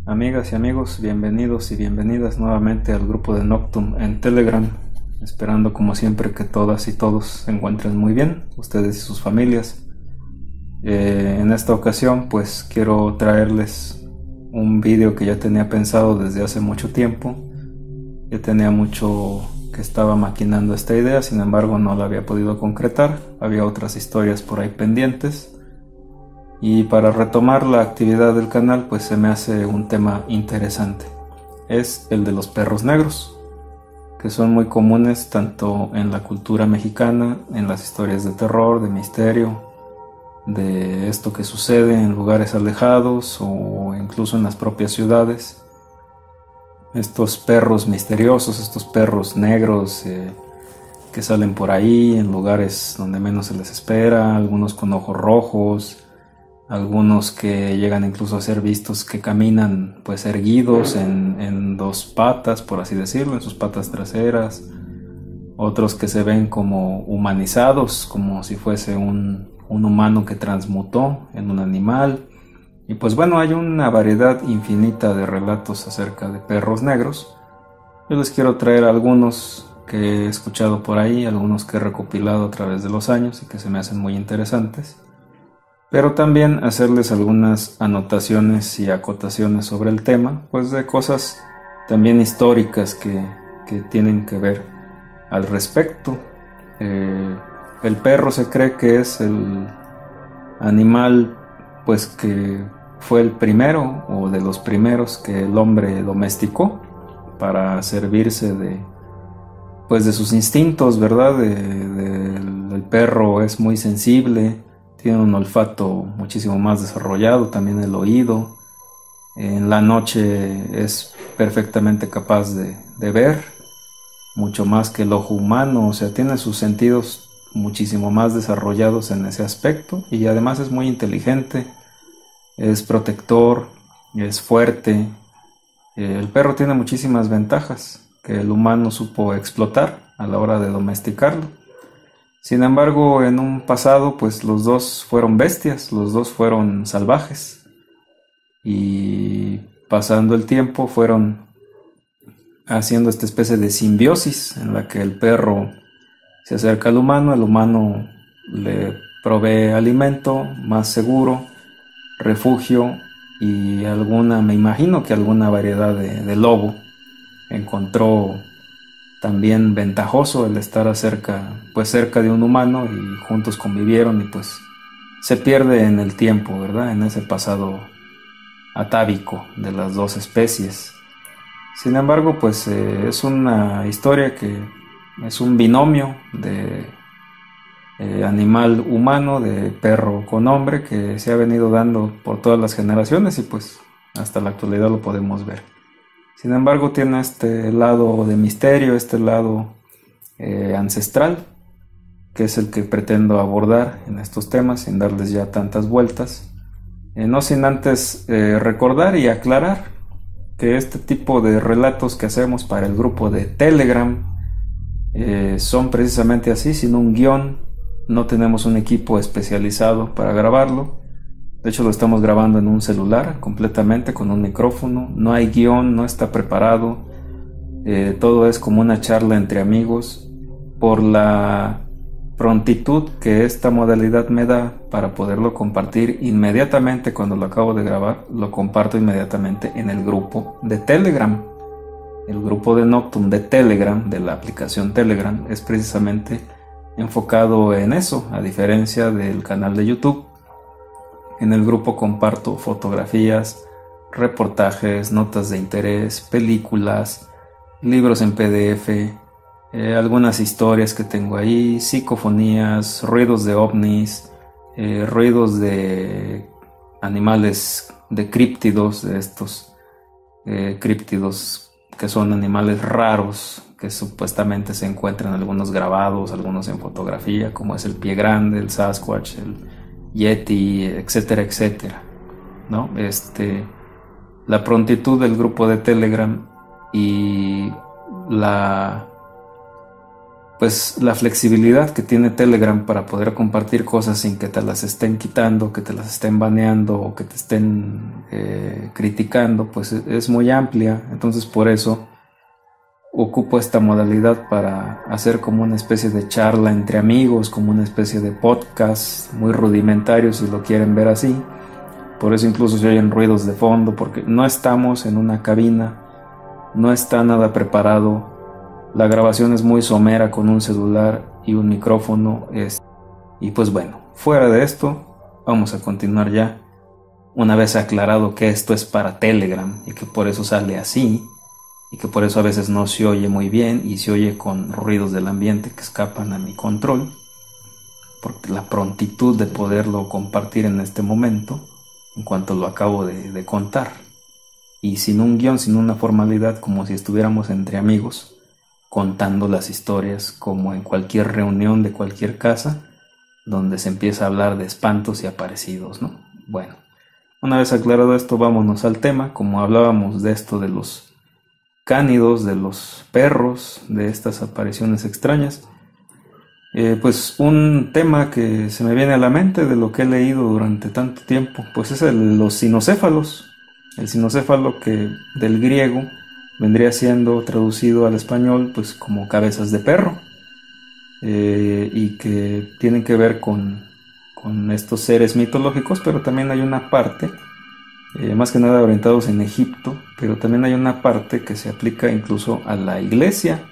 Amigas y amigos, bienvenidos y bienvenidas nuevamente al grupo de Noctum en Telegram, esperando como siempre que todas y todos se encuentren muy bien, ustedes y sus familias. En esta ocasión pues quiero traerles un vídeo que ya tenía pensado desde hace mucho tiempo. Ya tenía mucho que estaba maquinando esta idea, sin embargo no la había podido concretar, había otras historias por ahí pendientes. Y para retomar la actividad del canal, pues se me hace un tema interesante. Es el de los perros negros, que son muy comunes tanto en la cultura mexicana, en las historias de terror, de misterio, de esto que sucede en lugares alejados o incluso en las propias ciudades. Estos perros misteriosos, estos perros negros que salen por ahí en lugares donde menos se les espera, algunos con ojos rojos, algunos que llegan incluso a ser vistos que caminan pues erguidos en dos patas, por así decirlo, en sus patas traseras. Otros que se ven como humanizados, como si fuese un humano que transmutó en un animal. Y pues bueno, hay una variedad infinita de relatos acerca de perros negros. Yo les quiero traer algunos que he escuchado por ahí, algunos que he recopilado a través de los años y que se me hacen muy interesantes, pero también hacerles algunas anotaciones y acotaciones sobre el tema, pues de cosas también históricas que tienen que ver al respecto. El perro se cree que es el animal pues que fue el primero o de los primeros que el hombre domesticó para servirse de sus instintos, ¿verdad? El perro es muy sensible, tiene un olfato muchísimo más desarrollado, también el oído. En la noche es perfectamente capaz de ver, mucho más que el ojo humano, o sea, tiene sus sentidos muchísimo más desarrollados en ese aspecto y además es muy inteligente, es protector, es fuerte. El perro tiene muchísimas ventajas que el humano supo explotar a la hora de domesticarlo. Sin embargo, en un pasado, pues los dos fueron bestias, los dos fueron salvajes. Y pasando el tiempo fueron haciendo esta especie de simbiosis en la que el perro se acerca al humano, el humano le provee alimento más seguro, refugio y me imagino que alguna variedad de lobo. Encontró también ventajoso el estar cerca de un humano y juntos convivieron y pues se pierde en el tiempo, ¿verdad? En ese pasado atávico de las dos especies. Sin embargo, pues es una historia que es un binomio de animal humano, de perro con hombre, que se ha venido dando por todas las generaciones y pues hasta la actualidad lo podemos ver. Sin embargo, tiene este lado de misterio, este lado ancestral, que es el que pretendo abordar en estos temas sin darles ya tantas vueltas. No sin antes recordar y aclarar que este tipo de relatos que hacemos para el grupo de Telegram son precisamente así, sin un guión. No tenemos un equipo especializado para grabarlo. De hecho lo estamos grabando en un celular completamente con un micrófono. No hay guión, no está preparado. Todo es como una charla entre amigos. Por la prontitud que esta modalidad me da para poderlo compartir inmediatamente cuando lo acabo de grabar, lo comparto inmediatamente en el grupo de Telegram. El grupo de Noctum de Telegram, de la aplicación Telegram, es precisamente enfocado en eso, a diferencia del canal de YouTube. En el grupo comparto fotografías, reportajes, notas de interés, películas, libros en PDF, algunas historias que tengo ahí, psicofonías, ruidos de ovnis, ruidos de animales, de críptidos, de estos críptidos que son animales raros que supuestamente se encuentran algunos grabados, algunos en fotografía, como es el pie grande, el Sasquatch, el Yeti, etcétera, etcétera, ¿no? La prontitud del grupo de Telegram y pues la flexibilidad que tiene Telegram para poder compartir cosas sin que te las estén quitando, que te las estén baneando o que te estén criticando, pues es muy amplia. Entonces por eso ocupo esta modalidad para hacer como una especie de charla entre amigos, como una especie de podcast muy rudimentario si lo quieren ver así. Por eso incluso se oyen ruidos de fondo, porque no estamos en una cabina, no está nada preparado. La grabación es muy somera con un celular y un micrófono. Y pues bueno, fuera de esto, vamos a continuar ya. Una vez aclarado que esto es para Telegram y que por eso sale así, y que por eso a veces no se oye muy bien y se oye con ruidos del ambiente que escapan a mi control, porque la prontitud de poderlo compartir en este momento, en cuanto lo acabo de contar, y sin un guión, sin una formalidad, como si estuviéramos entre amigos, contando las historias como en cualquier reunión de cualquier casa donde se empieza a hablar de espantos y aparecidos, ¿no? Bueno, una vez aclarado esto, vámonos al tema. Como hablábamos de esto de los cánidos, de los perros, de estas apariciones extrañas, pues un tema que se me viene a la mente de lo que he leído durante tanto tiempo, pues es los cinocéfalos. El cinocéfalo, que del griego vendría siendo traducido al español pues como cabezas de perro, y que tienen que ver con estos seres mitológicos, pero también hay una parte, más que nada orientados en Egipto, pero también hay una parte que se aplica incluso a la iglesia.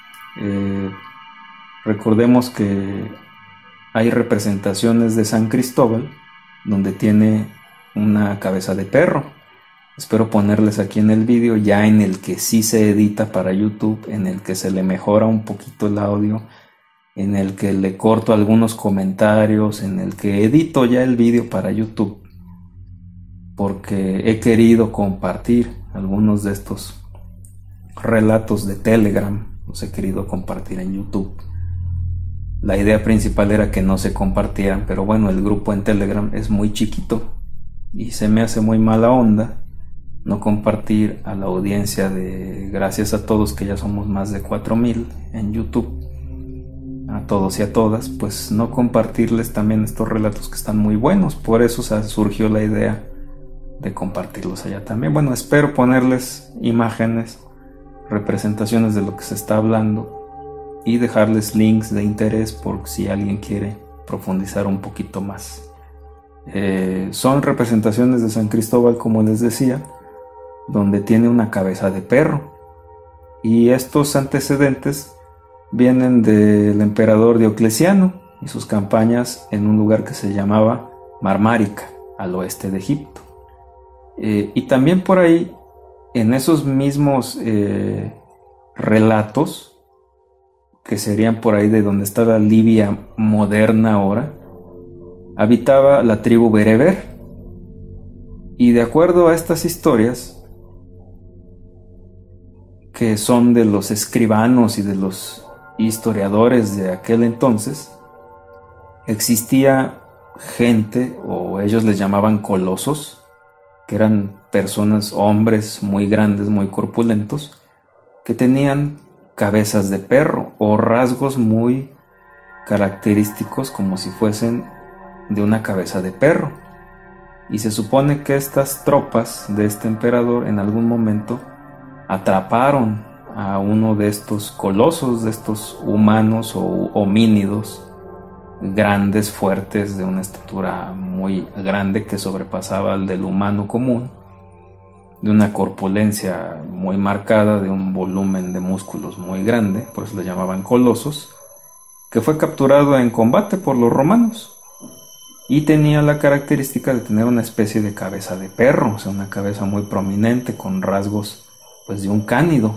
Recordemos que hay representaciones de San Cristóbal donde tiene una cabeza de perro. Espero ponerles aquí en el vídeo, ya en el que sí se edita para YouTube, en el que se le mejora un poquito el audio, en el que le corto algunos comentarios, en el que edito ya el vídeo para YouTube, porque he querido compartir algunos de estos relatos de Telegram, los he querido compartir en YouTube. La idea principal era que no se compartieran, pero bueno, el grupo en Telegram es muy chiquito y se me hace muy mala onda no compartir a la audiencia de, gracias a todos que ya somos más de 4000 en YouTube, a todos y a todas, pues no compartirles también estos relatos que están muy buenos. Por eso surgió la idea de compartirlos allá también. Bueno, espero ponerles imágenes, representaciones de lo que se está hablando y dejarles links de interés por si alguien quiere profundizar un poquito más. Son representaciones de San Cristóbal, como les decía, donde tiene una cabeza de perro, y estos antecedentes vienen del emperador Diocleciano y sus campañas en un lugar que se llamaba Marmárica, al oeste de Egipto. Y también por ahí, en esos mismos relatos, que serían por ahí de donde está la Libia moderna ahora, habitaba la tribu bereber. Y de acuerdo a estas historias, que son de los escribanos y de los historiadores de aquel entonces, existía gente, o ellos les llamaban colosos, que eran personas, hombres muy grandes, muy corpulentos, que tenían cabezas de perro o rasgos muy característicos como si fuesen de una cabeza de perro. Y se supone que estas tropas de este emperador en algún momento atraparon a uno de estos colosos, de estos humanos o homínidos grandes, fuertes, de una estatura muy grande que sobrepasaba al del humano común, de una corpulencia muy marcada, de un volumen de músculos muy grande, por eso le llamaban colosos, que fue capturado en combate por los romanos y tenía la característica de tener una especie de cabeza de perro, o sea, una cabeza muy prominente con rasgos pues de un cánido,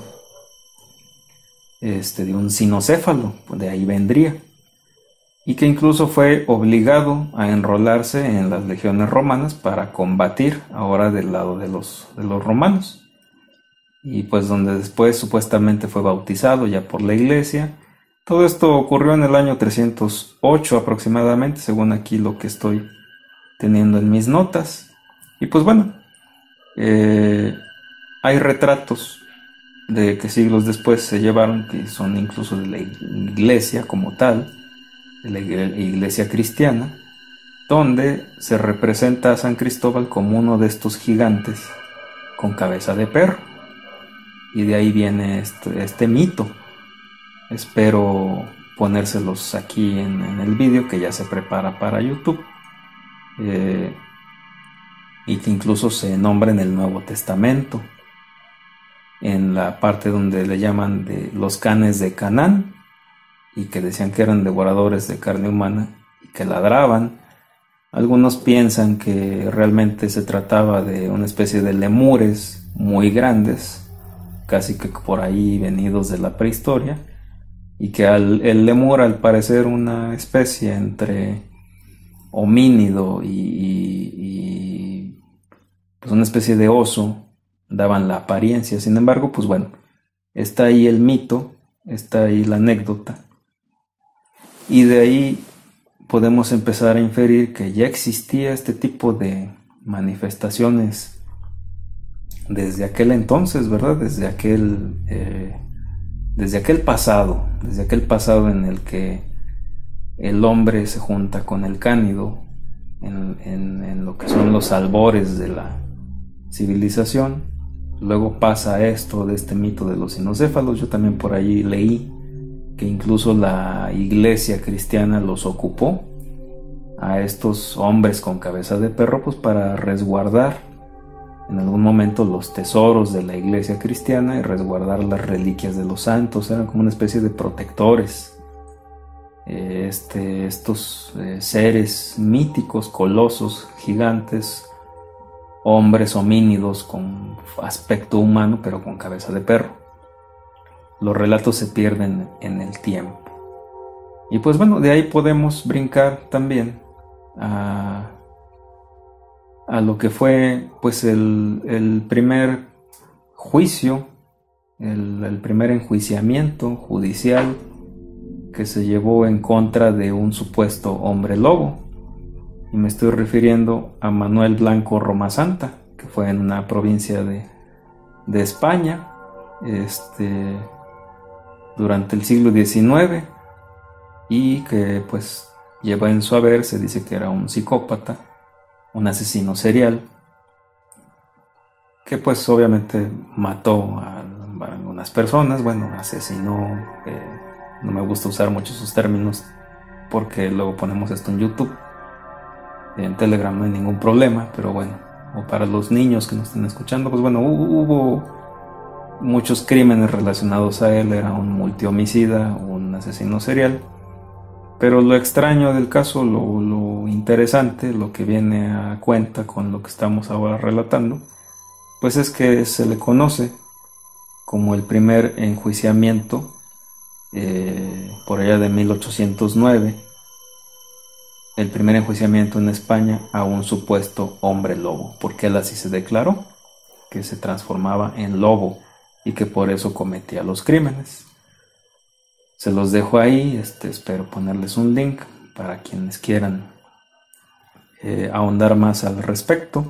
de un cinocéfalo, de ahí vendría, y que incluso fue obligado a enrolarse en las legiones romanas para combatir ahora del lado de los romanos, y pues donde después supuestamente fue bautizado ya por la iglesia. Todo esto ocurrió en el año 308 aproximadamente, según aquí lo que estoy teniendo en mis notas. Y pues bueno, hay retratos de que siglos después se llevaron, que son incluso de la iglesia como tal, de la iglesia cristiana, donde se representa a San Cristóbal como uno de estos gigantes con cabeza de perro. Y de ahí viene este mito. Espero ponérselos aquí en el vídeo que ya se prepara para YouTube, y que incluso se nombra en el Nuevo Testamento, en la parte donde le llaman de los canes de Canaán, y que decían que eran devoradores de carne humana y que ladraban. Algunos piensan que realmente se trataba de una especie de lemures muy grandes, casi que por ahí venidos de la prehistoria, y que el lemur, al parecer una especie entre homínido y pues una especie de oso, daban la apariencia. Sin embargo, pues bueno, está ahí el mito, está ahí la anécdota, y de ahí podemos empezar a inferir que ya existía este tipo de manifestaciones desde aquel entonces, ¿verdad? Desde aquel pasado en el que el hombre se junta con el cánido en lo que son los albores de la civilización. Luego pasa esto de este mito de los cinocéfalos. Yo también por ahí leí que incluso la iglesia cristiana los ocupó a estos hombres con cabeza de perro, pues para resguardar en algún momento los tesoros de la iglesia cristiana y resguardar las reliquias de los santos. Eran como una especie de protectores. Estos seres míticos, colosos, gigantes, hombres homínidos con aspecto humano pero con cabeza de perro. Los relatos se pierden en el tiempo. Y pues bueno, de ahí podemos brincar también a lo que fue pues el primer juicio, el primer enjuiciamiento judicial que se llevó en contra de un supuesto hombre lobo. Y me estoy refiriendo a Manuel Blanco Romasanta, que fue en una provincia de España, durante el siglo XIX, y que pues lleva en su haber, se dice que era un psicópata, un asesino serial, que pues obviamente mató a algunas personas. Bueno, asesinó, no me gusta usar mucho esos términos porque luego ponemos esto en YouTube. En Telegram no hay ningún problema, pero bueno, o para los niños que nos estén escuchando, pues bueno, hubo muchos crímenes relacionados a él. Era un multihomicida, un asesino serial. Pero lo extraño del caso, lo interesante, lo que viene a cuenta con lo que estamos ahora relatando, pues es que se le conoce como el primer enjuiciamiento, por allá de 1809, el primer enjuiciamiento en España a un supuesto hombre lobo, porque él así se declaró, que se transformaba en lobo y que por eso cometía los crímenes. Se los dejo ahí, espero ponerles un link para quienes quieran ahondar más al respecto.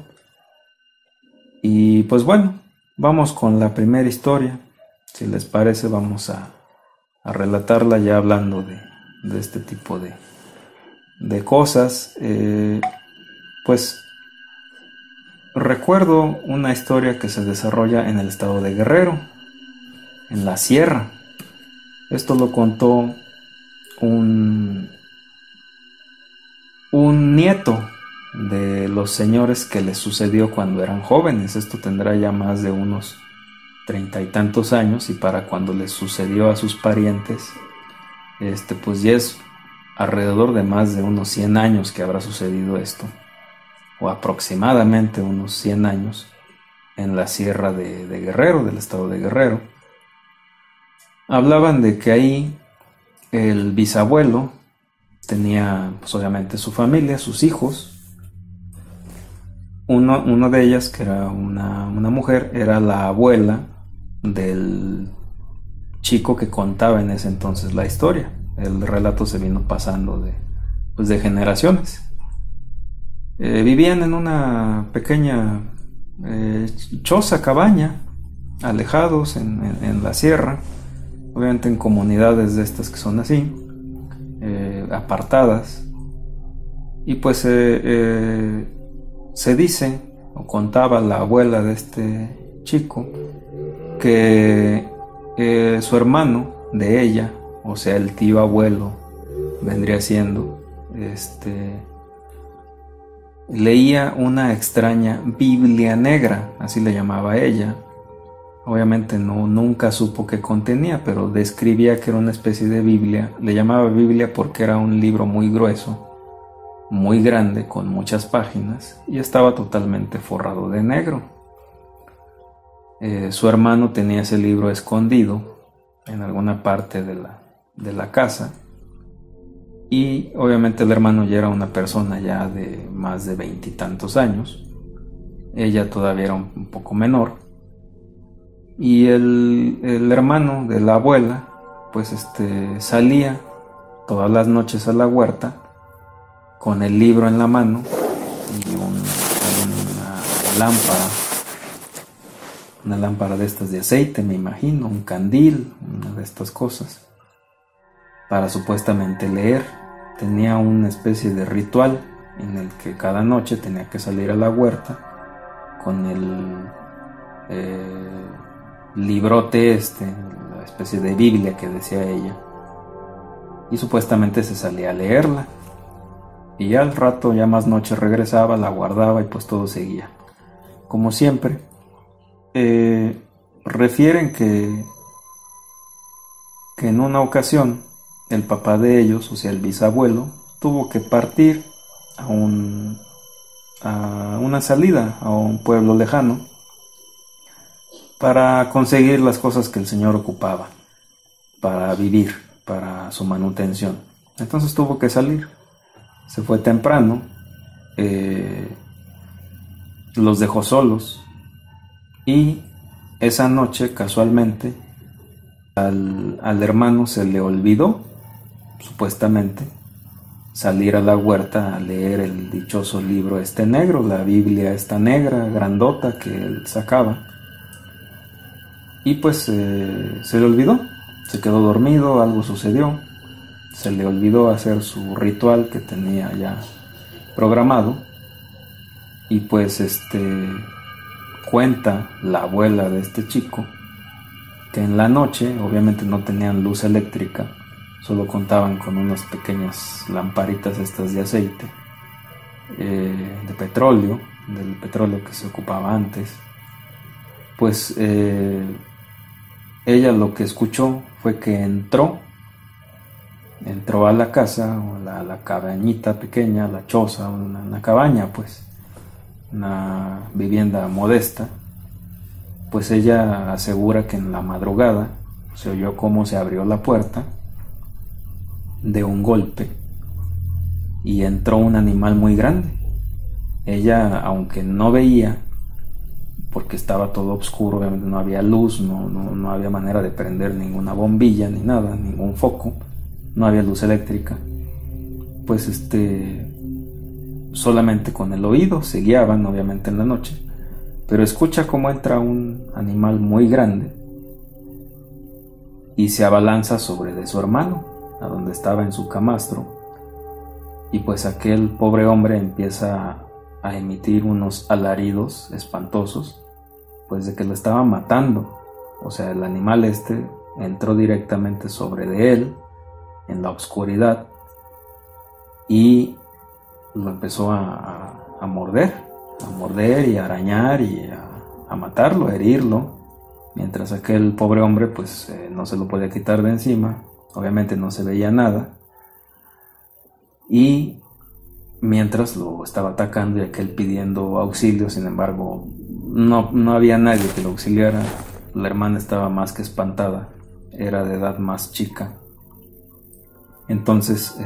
Y pues bueno, vamos con la primera historia. Si les parece, vamos a relatarla ya hablando de este tipo de cosas. Pues recuerdo una historia que se desarrolla en el estado de Guerrero, en la sierra. Esto lo contó un nieto de los señores que les sucedió cuando eran jóvenes. Esto tendrá ya más de unos 30 y tantos años, y para cuando les sucedió a sus parientes, pues ya es alrededor de más de unos 100 años que habrá sucedido esto, o aproximadamente unos 100 años, en la sierra de Guerrero, del estado de Guerrero. Hablaban de que ahí el bisabuelo tenía pues obviamente su familia, sus hijos. Uno de ellas, que era una mujer, era la abuela del chico que contaba en ese entonces la historia. El relato se vino pasando de generaciones. Vivían en una pequeña choza, cabaña, alejados en la sierra, obviamente en comunidades de estas que son así, apartadas. Y pues se dice o contaba la abuela de este chico que su hermano de ella, o sea el tío abuelo vendría siendo, leía una extraña Biblia negra, así le llamaba ella. Obviamente nunca supo qué contenía, pero describía que era una especie de Biblia. Le llamaba Biblia porque era un libro muy grueso, muy grande, con muchas páginas, y estaba totalmente forrado de negro. Su hermano tenía ese libro escondido en alguna parte de la casa, y obviamente el hermano ya era una persona ya de más de 20 y tantos años. Ella todavía era un poco menor, y el hermano de la abuela pues salía todas las noches a la huerta con el libro en la mano y una lámpara de estas de aceite, me imagino, un candil, una de estas cosas, para supuestamente leer. Tenía una especie de ritual en el que cada noche tenía que salir a la huerta con el librote la especie de Biblia que decía ella, y supuestamente se salía a leerla. Y ya al rato, ya más noche, regresaba, la guardaba y pues todo seguía como siempre. Refieren que en una ocasión el papá de ellos, o sea el bisabuelo, tuvo que partir a una salida a un pueblo lejano para conseguir las cosas que el señor ocupaba para vivir, para su manutención. Entonces tuvo que salir. Se fue temprano, los dejó solos, y esa noche casualmente al hermano se le olvidó, supuestamente, salir a la huerta a leer el dichoso libro negro, la Biblia esta negra, grandota, que él sacaba. Y pues se le olvidó, se quedó dormido, algo sucedió. Se le olvidó hacer su ritual que tenía ya programado, y pues cuenta la abuela de este chico que en la noche, obviamente no tenían luz eléctrica, solo contaban con unas pequeñas lamparitas estas de aceite, de petróleo, del petróleo que se ocupaba antes. Pues ella lo que escuchó fue que entró a la casa, o la cabañita pequeña, la choza, una cabaña, pues, una vivienda modesta. Pues ella asegura que en la madrugada se oyó cómo se abrió la puerta de un golpe y entró un animal muy grande. Ella, aunque no veía, porque estaba todo oscuro, obviamente no había luz, no había manera de prender ninguna bombilla ni nada, ningún foco, no había luz eléctrica, pues solamente con el oído se guiaban, obviamente en la noche, pero escucha cómo entra un animal muy grande y se abalanza sobre de su hermano, a donde estaba en su camastro, y pues aquel pobre hombre empieza a emitir unos alaridos espantosos, pues de que lo estaba matando. O sea, el animal entró directamente sobre de él en la oscuridad y lo empezó a morder y a arañar y a matarlo, a herirlo, mientras aquel pobre hombre pues no se lo podía quitar de encima. Obviamente no se veía nada, y mientras lo estaba atacando y aquel pidiendo auxilio, sin embargo no había nadie que lo auxiliara. La hermana estaba más que espantada, era de edad más chica. Entonces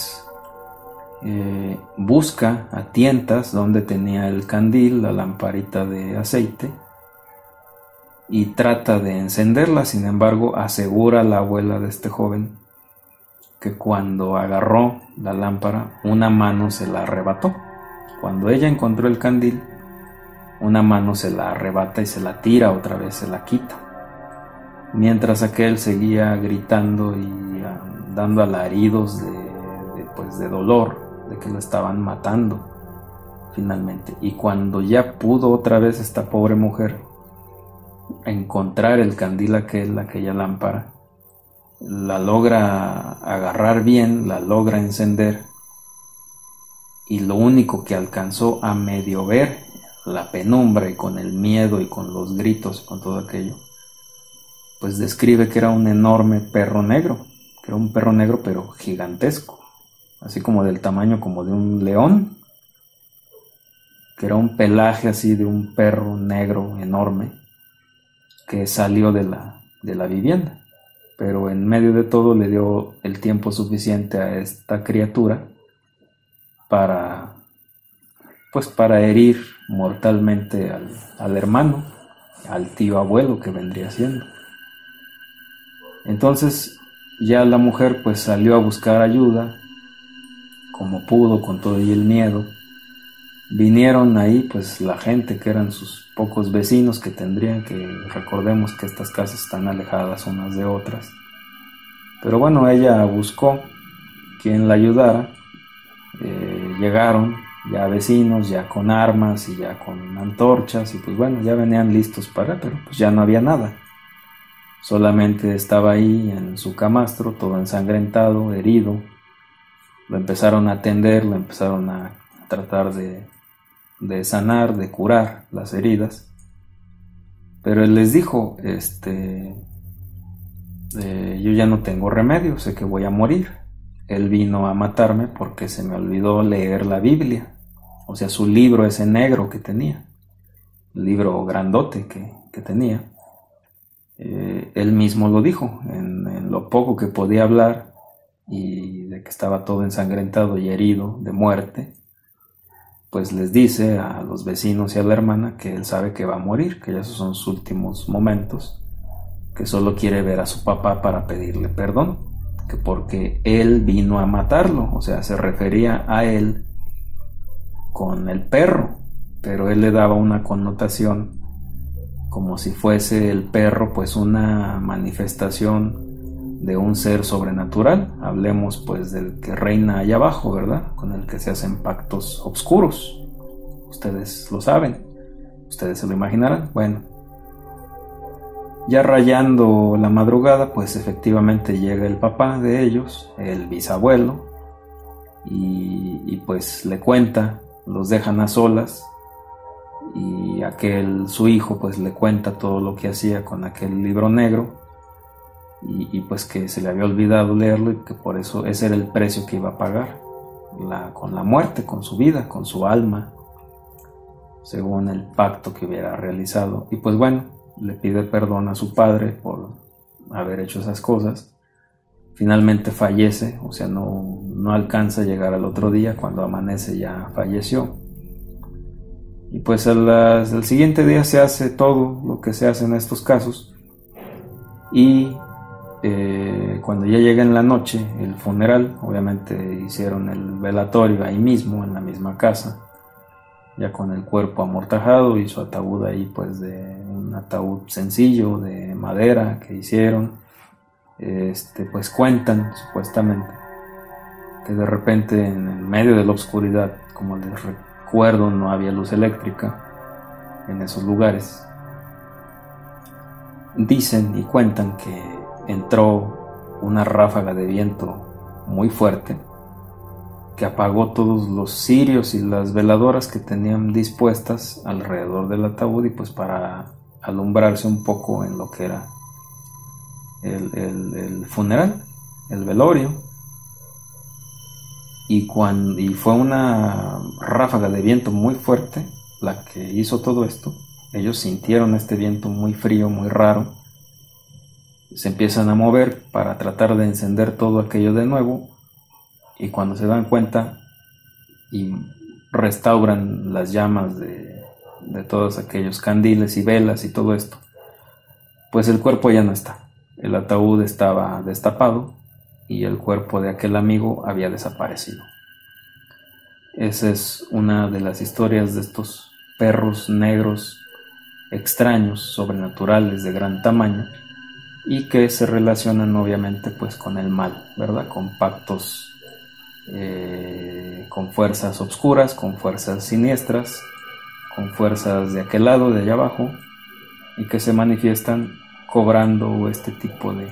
busca a tientas donde tenía el candil, la lamparita de aceite, y trata de encenderla. Sin embargo, asegura la abuela de este joven que cuando agarró la lámpara, una mano se la arrebató. Cuando ella encontró el candil, una mano se la arrebata y se la tira otra vez, se la quita. Mientras aquel seguía gritando y dando alaridos de dolor, de que lo estaban matando finalmente. Y cuando ya pudo otra vez esta pobre mujer encontrar el candil aquella lámpara, la logra agarrar bien, la logra encender, y lo único que alcanzó a medio ver, la penumbra y con el miedo y con los gritos y con todo aquello, pues describe que era un enorme perro negro, que era un perro negro pero gigantesco, así como del tamaño como de un león, que era un pelaje así de un perro negro enorme que salió de la vivienda. Pero en medio de todo le dio el tiempo suficiente a esta criatura para herir mortalmente al hermano, al tío abuelo que vendría siendo. Entonces ya la mujer pues salió a buscar ayuda como pudo, con todo y el miedo. Vinieron ahí pues la gente que eran sus pocos vecinos que tendrían, que recordemos que estas casas están alejadas unas de otras. Pero bueno, ella buscó quien la ayudara. Llegaron ya vecinos, ya con armas y ya con antorchas, y pues bueno, ya venían listos pero pues ya no había nada. Solamente estaba ahí en su camastro, todo ensangrentado, herido. Lo empezaron a atender, lo empezaron a tratar de sanar, de curar las heridas. Pero él les dijo, yo ya no tengo remedio, sé que voy a morir. Él vino a matarme porque se me olvidó leer la Biblia, o sea, su libro ese negro que tenía, el libro grandote que tenía. Él mismo lo dijo, en lo poco que podía hablar y de que estaba todo ensangrentado y herido de muerte, pues les dice a los vecinos y a la hermana que él sabe que va a morir, que ya esos son sus últimos momentos, que solo quiere ver a su papá para pedirle perdón, que porque él vino a matarlo, o sea, se refería a él con el perro, pero él le daba una connotación como si fuese el perro pues una manifestación de un ser sobrenatural. Hablemos pues del que reina allá abajo, ¿verdad? Con el que se hacen pactos oscuros. Ustedes lo saben, ustedes se lo imaginarán. Bueno, ya rayando la madrugada, pues efectivamente llega el papá de ellos, el bisabuelo, y pues le cuenta, los dejan a solas, y su hijo pues le cuenta todo lo que hacía con aquel libro negro, y pues que se le había olvidado leerlo y que por eso ese era el precio que iba a pagar, con la muerte, con su vida, con su alma, según el pacto que hubiera realizado. Y pues bueno, le pide perdón a su padre por haber hecho esas cosas. Finalmente fallece, o sea, no alcanza a llegar al otro día. Cuando amanece ya falleció. Y pues el siguiente día se hace todo lo que se hace en estos casos. Y cuando ya llega en la noche el funeral, obviamente hicieron el velatorio ahí mismo, en la misma casa, ya con el cuerpo amortajado y su ataúd ahí, pues de un ataúd sencillo de madera que hicieron. Pues cuentan supuestamente que de repente en medio de la oscuridad, como les recuerdo, no había luz eléctrica en esos lugares. Dicen y cuentan que entró una ráfaga de viento muy fuerte que apagó todos los cirios y las veladoras que tenían dispuestas alrededor del ataúd, y pues para alumbrarse un poco en lo que era el funeral, el velorio. Y fue una ráfaga de viento muy fuerte la que hizo todo esto. Ellos sintieron este viento muy frío, muy raro. Se empiezan a mover para tratar de encender todo aquello de nuevo, y cuando se dan cuenta y restauran las llamas de todos aquellos candiles y velas y todo esto, pues el cuerpo ya no está. El ataúd estaba destapado y el cuerpo de aquel amigo había desaparecido. Esa es una de las historias de estos perros negros extraños, sobrenaturales, de gran tamaño, y que se relacionan obviamente pues con el mal, ¿verdad? Con pactos, con fuerzas oscuras, con fuerzas siniestras, con fuerzas de aquel lado, de allá abajo, y que se manifiestan cobrando este tipo de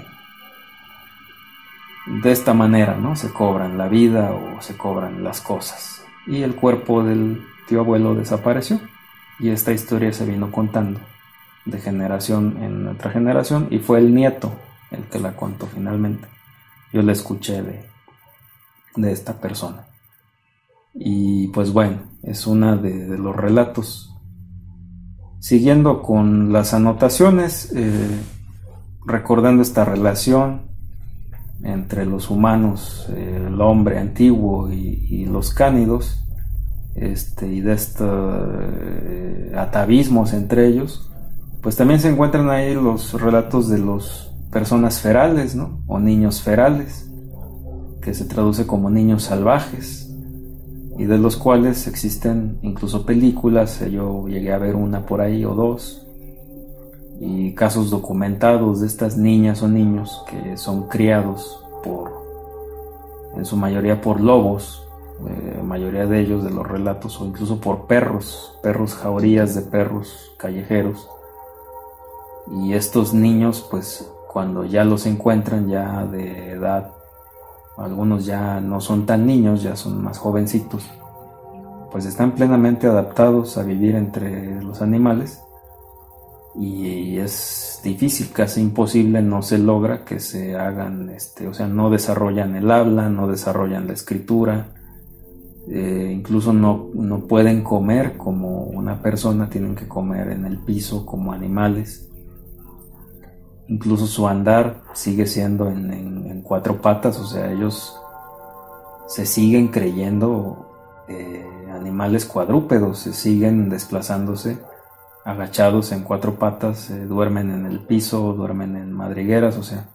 esta manera, ¿no? Se cobran la vida o se cobran las cosas. Y el cuerpo del tío abuelo desapareció, y esta historia se vino contando de generación en otra generación, y fue el nieto el que la contó finalmente. Yo la escuché de esta persona. Y pues bueno, es una de los relatos. Siguiendo con las anotaciones, recordando esta relación entre los humanos, el hombre antiguo y los cánidos, y de estos atavismos entre ellos, pues también se encuentran ahí los relatos de las personas ferales, ¿no? O niños ferales, que se traduce como niños salvajes, y de los cuales existen incluso películas. Yo llegué a ver una por ahí o dos, y casos documentados de estas niñas o niños que son criados en su mayoría por lobos, mayoría de ellos, de los relatos, o incluso por perros jaurías de perros callejeros. Y estos niños, pues cuando ya los encuentran ya de edad, algunos ya no son tan niños, ya son más jovencitos, pues están plenamente adaptados a vivir entre los animales, y es difícil, casi imposible, no se logra que se hagan, o sea, no desarrollan el habla, no desarrollan la escritura, incluso no pueden comer como una persona, tienen que comer en el piso como animales. Incluso su andar sigue siendo en cuatro patas, o sea, ellos se siguen creyendo animales cuadrúpedos, se siguen desplazándose agachados en cuatro patas, duermen en el piso, duermen en madrigueras, o sea,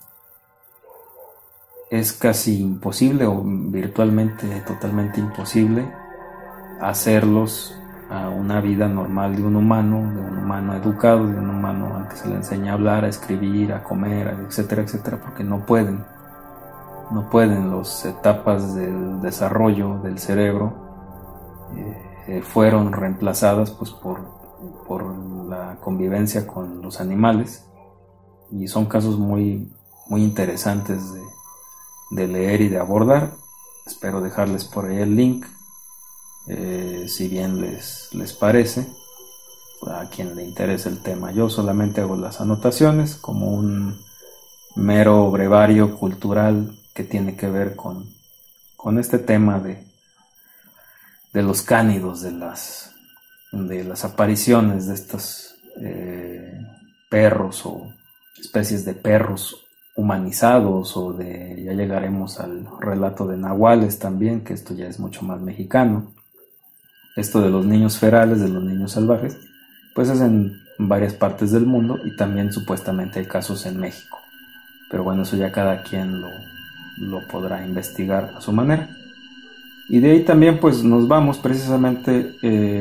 es casi imposible, o virtualmente totalmente imposible, hacerlos a una vida normal de un humano educado, de un humano al que se le enseña a hablar, a escribir, a comer, etcétera, etcétera, porque no pueden las etapas del desarrollo del cerebro fueron reemplazadas pues por la convivencia con los animales, y son casos muy, muy interesantes de leer y de abordar. Espero dejarles por ahí el link. Si bien les parece, a quien le interese el tema. Yo solamente hago las anotaciones como un mero brevario cultural que tiene que ver con este tema de los cánidos, de las apariciones de estos perros o especies de perros humanizados, o ya llegaremos al relato de nahuales también, que esto ya es mucho más mexicano. Esto de los niños ferales, de los niños salvajes, pues es en varias partes del mundo, y también supuestamente hay casos en México. Pero bueno, eso ya cada quien lo podrá investigar a su manera. Y de ahí también pues nos vamos precisamente,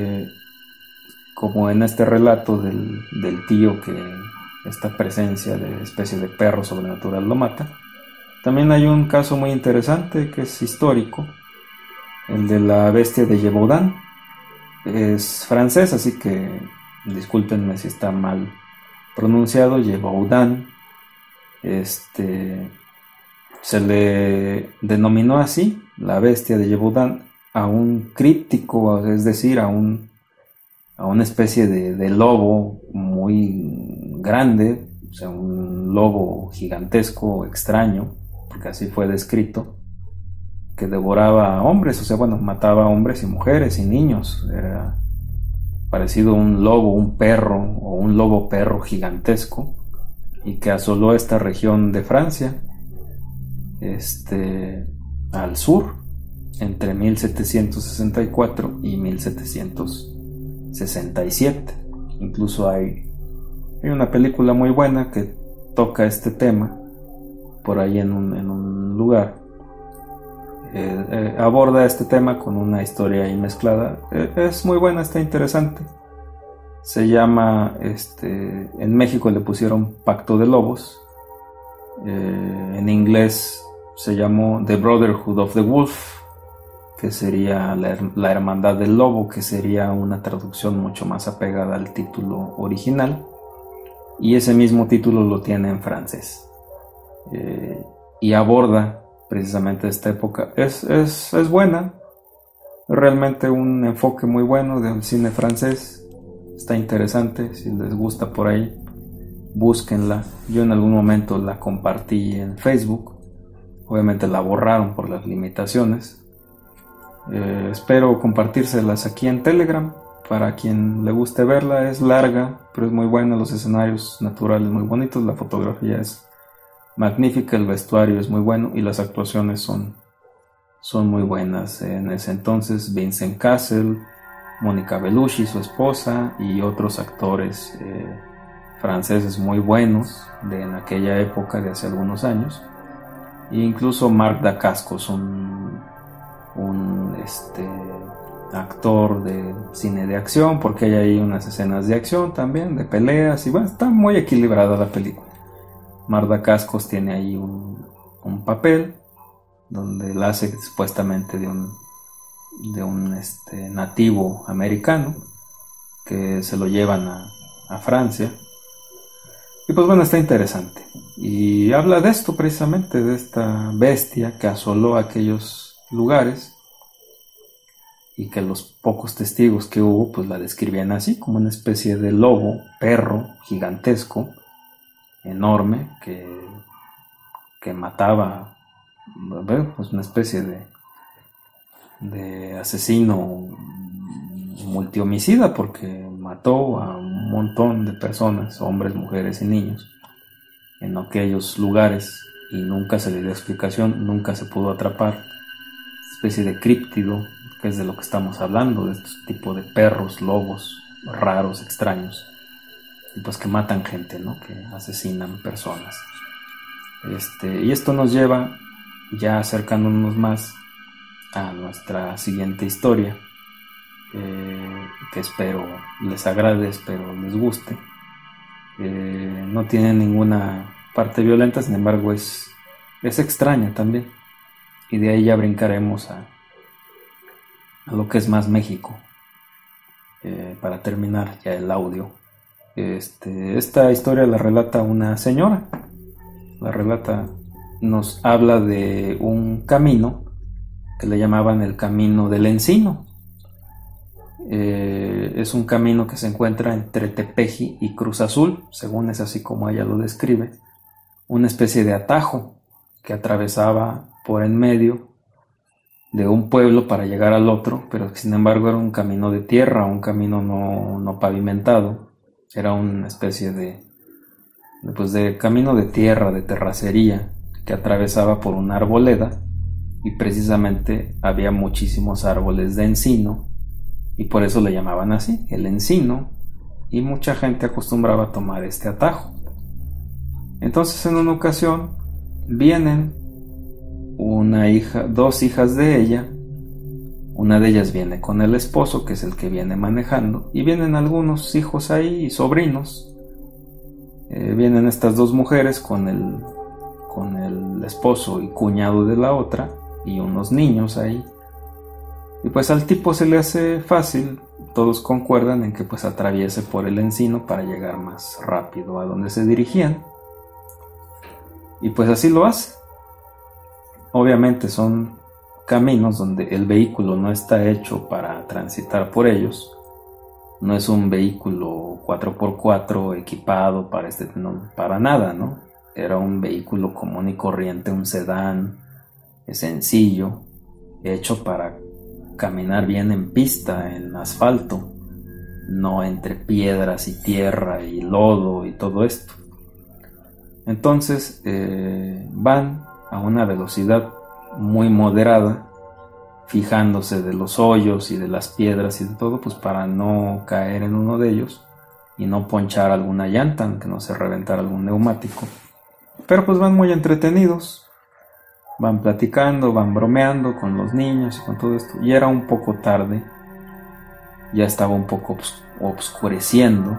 como en este relato del tío, que esta presencia de especies de perro sobrenatural lo mata. También hay un caso muy interesante que es histórico, el de la bestia de Gévaudan. Es francés, así que discúlpenme si está mal pronunciado. Gévaudan, se le denominó así, la bestia de Gévaudan, a un críptico, es decir, a una especie de lobo muy grande, o sea, un lobo gigantesco, extraño, porque así fue descrito, que devoraba a hombres, o sea, bueno, mataba a hombres y mujeres y niños. Era parecido a un lobo, un perro, o un lobo perro gigantesco, y que asoló esta región de Francia, al sur, entre 1764 y 1767. Incluso hay una película muy buena que toca este tema por ahí en un lugar. Aborda este tema con una historia ahí mezclada. Es muy buena, está interesante. Se llama, en México le pusieron Pacto de Lobos. En inglés se llamó The Brotherhood of the Wolf, que sería la Hermandad del Lobo, que sería una traducción mucho más apegada al título original. Y ese mismo título lo tiene en francés. Y aborda precisamente esta época. Es buena, realmente un enfoque muy bueno del cine francés. Está interesante, si les gusta por ahí, búsquenla. Yo en algún momento la compartí en Facebook, obviamente la borraron por las limitaciones. Espero compartírselas aquí en Telegram para quien le guste verla. Es larga, pero es muy buena, los escenarios naturales muy bonitos, la fotografía es magnífica, el vestuario es muy bueno y las actuaciones son muy buenas. En ese entonces Vincent Cassel, Mónica Bellucci, su esposa, y otros actores franceses muy buenos en aquella época de hace algunos años. E incluso Marc Dacascos, un actor de cine de acción, porque hay ahí unas escenas de acción también, de peleas, y bueno, está muy equilibrada la película. Marc Dacascos tiene ahí un papel donde él hace supuestamente de un nativo americano que se lo llevan a Francia, y pues bueno, está interesante y habla de esto precisamente, de esta bestia que asoló aquellos lugares y que los pocos testigos que hubo pues la describían así, como una especie de lobo, perro gigantesco, enorme, que mataba, pues una especie de asesino multihomicida, porque mató a un montón de personas, hombres, mujeres y niños, en aquellos lugares, y nunca se le dio explicación, nunca se pudo atrapar. Especie de críptido, que es de lo que estamos hablando, de estos tipos de perros, lobos raros, extraños, y pues que matan gente, ¿no? Que asesinan personas. Y esto nos lleva, ya acercándonos más a nuestra siguiente historia, que espero les agrade, espero les guste. No tiene ninguna parte violenta, sin embargo es extraña también, y de ahí ya brincaremos a lo que es más México, para terminar ya el audio. Esta historia la relata una señora, nos habla de un camino que le llamaban el Camino del Encino. Es un camino que se encuentra entre Tepeji y Cruz Azul, según es así como ella lo describe, una especie de atajo que atravesaba por en medio de un pueblo para llegar al otro, pero sin embargo era un camino de tierra, un camino no pavimentado, era una especie de camino de tierra, de terracería, que atravesaba por una arboleda, y precisamente había muchísimos árboles de encino, y por eso le llamaban así, el encino, y mucha gente acostumbraba a tomar este atajo. Entonces en una ocasión vienen dos hijas de ella, una de ellas viene con el esposo, que es el que viene manejando, y vienen algunos hijos ahí y sobrinos. Vienen estas dos mujeres con el esposo y cuñado de la otra, y unos niños ahí. Y pues al tipo se le hace fácil, todos concuerdan en que pues atraviese por el encino para llegar más rápido a donde se dirigían. Y pues así lo hace. Obviamente son caminos donde el vehículo no está hecho para transitar por ellos. No es un vehículo 4x4 equipado para nada, ¿no? Era un vehículo común y corriente, un sedán sencillo, hecho para caminar bien en pista, en asfalto, no entre piedras y tierra y lodo y todo esto. Entonces van a una velocidad muy moderada, fijándose de los hoyos y de las piedras y de todo, pues para no caer en uno de ellos y no ponchar alguna llanta, que no se reventara algún neumático. Pero pues van muy entretenidos, van platicando, van bromeando con los niños y con todo esto. Y era un poco tarde, ya estaba un poco obscureciendo.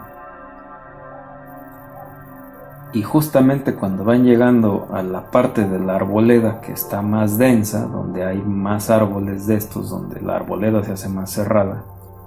Y justamente cuando van llegando a la parte de la arboleda que está más densa, donde hay más árboles de estos, donde la arboleda se hace más cerrada,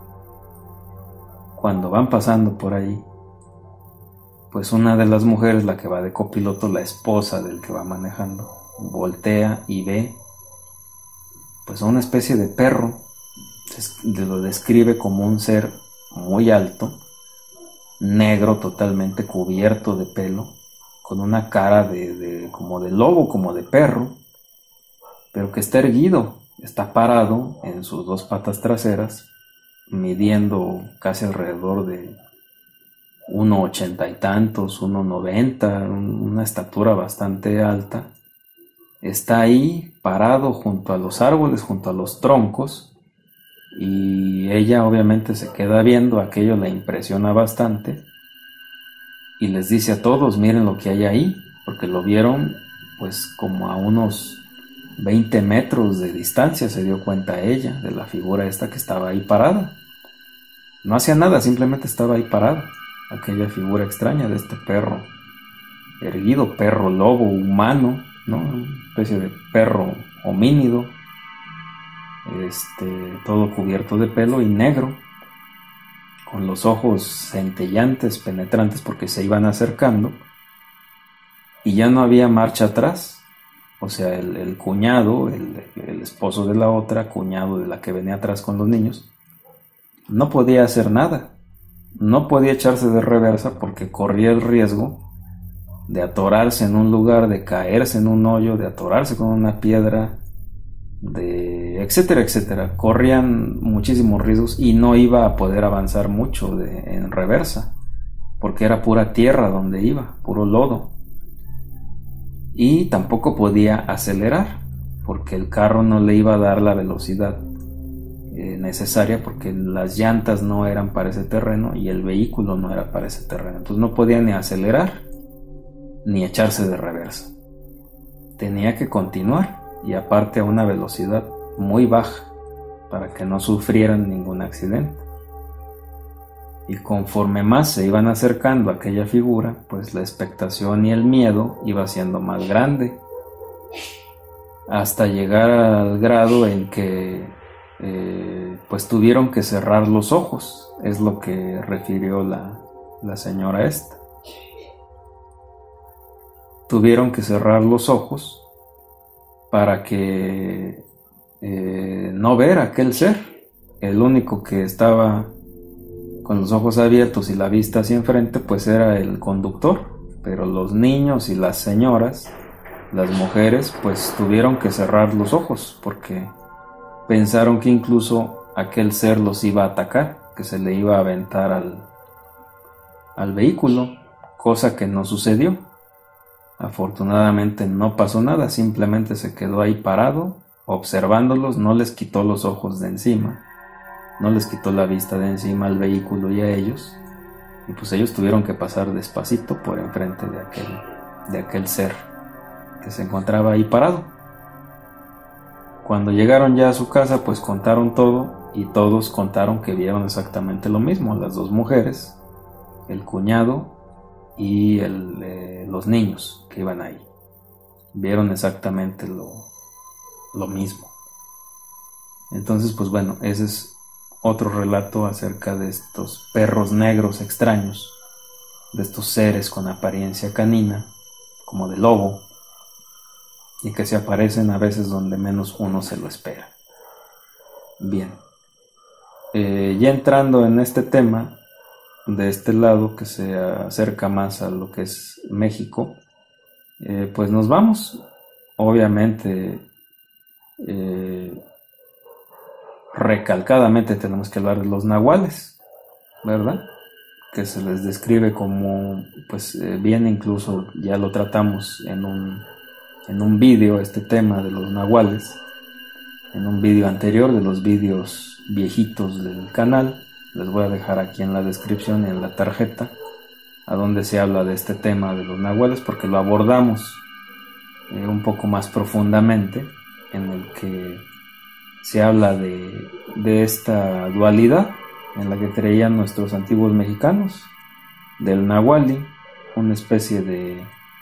cuando van pasando por ahí, pues una de las mujeres, la que va de copiloto, la esposa del que va manejando, voltea y ve pues a una especie de perro. Lo describe como un ser muy alto, negro, totalmente cubierto de pelo, con una cara como de lobo, como de perro, pero que está erguido, está parado en sus dos patas traseras, midiendo casi alrededor de 1,80 y tantos, 1,90, una estatura bastante alta. Está ahí parado junto a los árboles, junto a los troncos, y ella obviamente se queda viendo. Aquello la impresiona bastante y les dice a todos: miren lo que hay ahí, porque lo vieron pues como a unos 20 metros de distancia. Se dio cuenta ella de la figura esta que estaba ahí parada. No hacía nada, simplemente estaba ahí parada, aquella figura extraña de este perro erguido, perro lobo humano, ¿no? Una especie de perro homínido, todo cubierto de pelo y negro, con los ojos centellantes, penetrantes, porque se iban acercando y ya no había marcha atrás. O sea, el cuñado, el esposo de la otra, cuñado de la que venía atrás con los niños, no podía hacer nada, no podía echarse de reversa porque corría el riesgo de atorarse en un lugar, de caerse en un hoyo, de atorarse con una piedra, etcétera, etcétera. Corrían muchísimos riesgos y no iba a poder avanzar mucho en reversa, porque era pura tierra donde iba, puro lodo. Y tampoco podía acelerar, porque el carro no le iba a dar la velocidad necesaria, porque las llantas no eran para ese terreno y el vehículo no era para ese terreno. Entonces no podía ni acelerar ni echarse de reversa. Tenía que continuar, y aparte a una velocidad muy baja, para que no sufrieran ningún accidente. Y conforme más se iban acercando a aquella figura, pues la expectación y el miedo iba siendo más grande, hasta llegar al grado en que pues tuvieron que cerrar los ojos. Es lo que refirió la señora esta. Tuvieron que cerrar los ojos para que no ver aquel ser. El único que estaba con los ojos abiertos y la vista hacia enfrente pues era el conductor, pero los niños y las señoras, las mujeres, pues tuvieron que cerrar los ojos porque pensaron que incluso aquel ser los iba a atacar, que se le iba a aventar al vehículo, cosa que no sucedió. Afortunadamente no pasó nada, simplemente se quedó ahí parado, observándolos. No les quitó los ojos de encima, no les quitó la vista de encima al vehículo y a ellos, y pues ellos tuvieron que pasar despacito por enfrente de aquel ser que se encontraba ahí parado. Cuando llegaron ya a su casa, pues contaron todo, y todos contaron que vieron exactamente lo mismo. Las dos mujeres, el cuñado y los niños que iban ahí, vieron exactamente lo mismo. Entonces, pues bueno, ese es otro relato acerca de estos perros negros extraños, de estos seres con apariencia canina, como de lobo, y que se aparecen a veces donde menos uno se lo espera. Bien, ya entrando en este tema, de este lado que se acerca más a lo que es México, pues nos vamos. Obviamente, recalcadamente tenemos que hablar de los nahuales, ¿verdad? Que se les describe como, pues bien, incluso ya lo tratamos en un vídeo, este tema de los nahuales, en un vídeo anterior, de los vídeos viejitos del canal. Les voy a dejar aquí en la descripción y en la tarjeta a donde se habla de este tema de los nahuales, porque lo abordamos un poco más profundamente, en el que se habla de esta dualidad en la que creían nuestros antiguos mexicanos, del nahuali, una especie de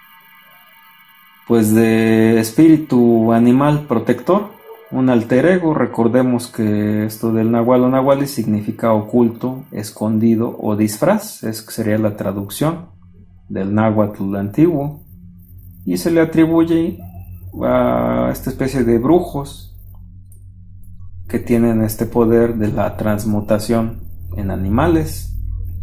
espíritu animal protector, un alter ego. Recordemos que esto del nahual o nahuali significa oculto, escondido o disfraz, sería la traducción del náhuatl antiguo, y se le atribuye a esta especie de brujos que tienen este poder de la transmutación en animales.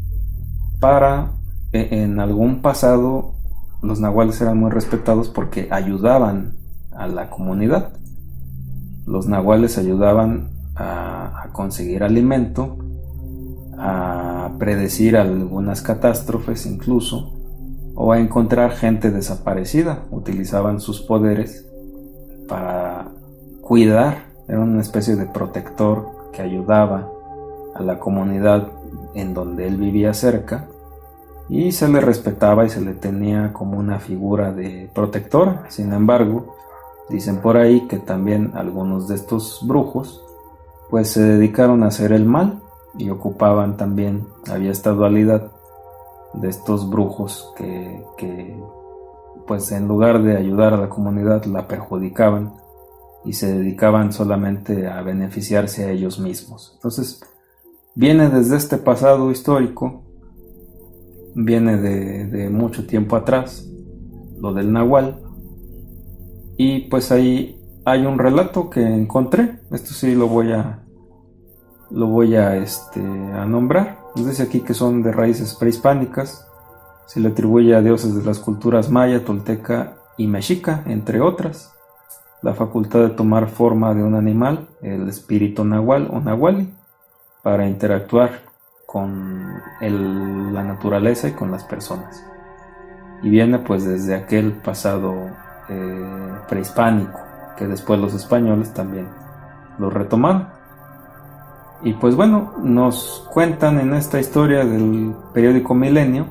En algún pasado los nahuales eran muy respetados porque ayudaban a la comunidad. Los nahuales ayudaban a conseguir alimento, a predecir algunas catástrofes incluso, o a encontrar gente desaparecida. Utilizaban sus poderes para cuidar. Era una especie de protector que ayudaba a la comunidad en donde él vivía cerca, y se le respetaba y se le tenía como una figura de protector. Sin embargo, dicen por ahí que también algunos de estos brujos pues se dedicaron a hacer el mal, y ocupaban también, había esta dualidad de estos brujos que pues en lugar de ayudar a la comunidad la perjudicaban y se dedicaban solamente a beneficiarse a ellos mismos. Entonces viene desde este pasado histórico, viene de mucho tiempo atrás, lo del nahual. Y pues ahí hay un relato que encontré. Esto sí lo voy a nombrar. Nos dice aquí que son de raíces prehispánicas. Se le atribuye a dioses de las culturas maya, tolteca y mexica, entre otras, la facultad de tomar forma de un animal, el espíritu nahual o nahuali, para interactuar con la naturaleza y con las personas. Y viene pues desde aquel pasado prehispánico, que después los españoles también lo retomaron. Y pues bueno, nos cuentan en esta historia del periódico Milenio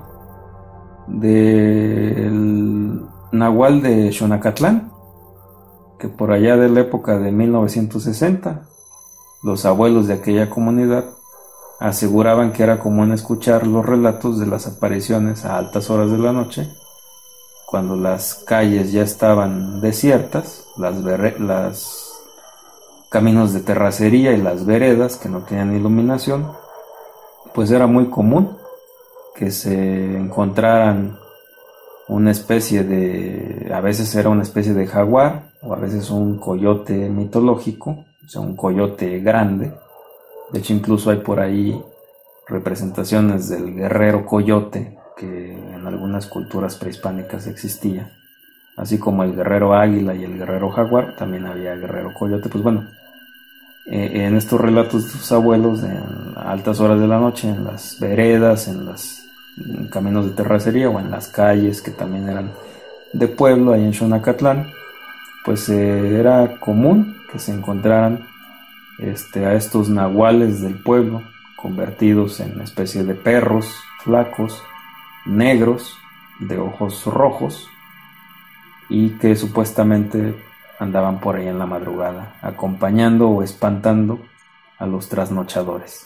del nahual de Xonacatlán, que por allá de la época de 1960, los abuelos de aquella comunidad aseguraban que era común escuchar los relatos de las apariciones a altas horas de la noche, cuando las calles ya estaban desiertas, las caminos de terracería y las veredas que no tenían iluminación. Pues era muy común que se encontraran una especie de, a veces era una especie de jaguar, o a veces un coyote mitológico, o sea, un coyote grande. De hecho, incluso hay por ahí representaciones del guerrero coyote que en algunas culturas prehispánicas existía, así como el guerrero águila y el guerrero jaguar. También había guerrero coyote. Pues bueno, en estos relatos de sus abuelos, en altas horas de la noche, en las veredas, en los caminos de terracería o en las calles que también eran de pueblo, ahí en Xonacatlán, pues era común que se encontraran a estos nahuales del pueblo, convertidos en especie de perros flacos, negros, de ojos rojos, y que supuestamente andaban por ahí en la madrugada, acompañando o espantando a los trasnochadores.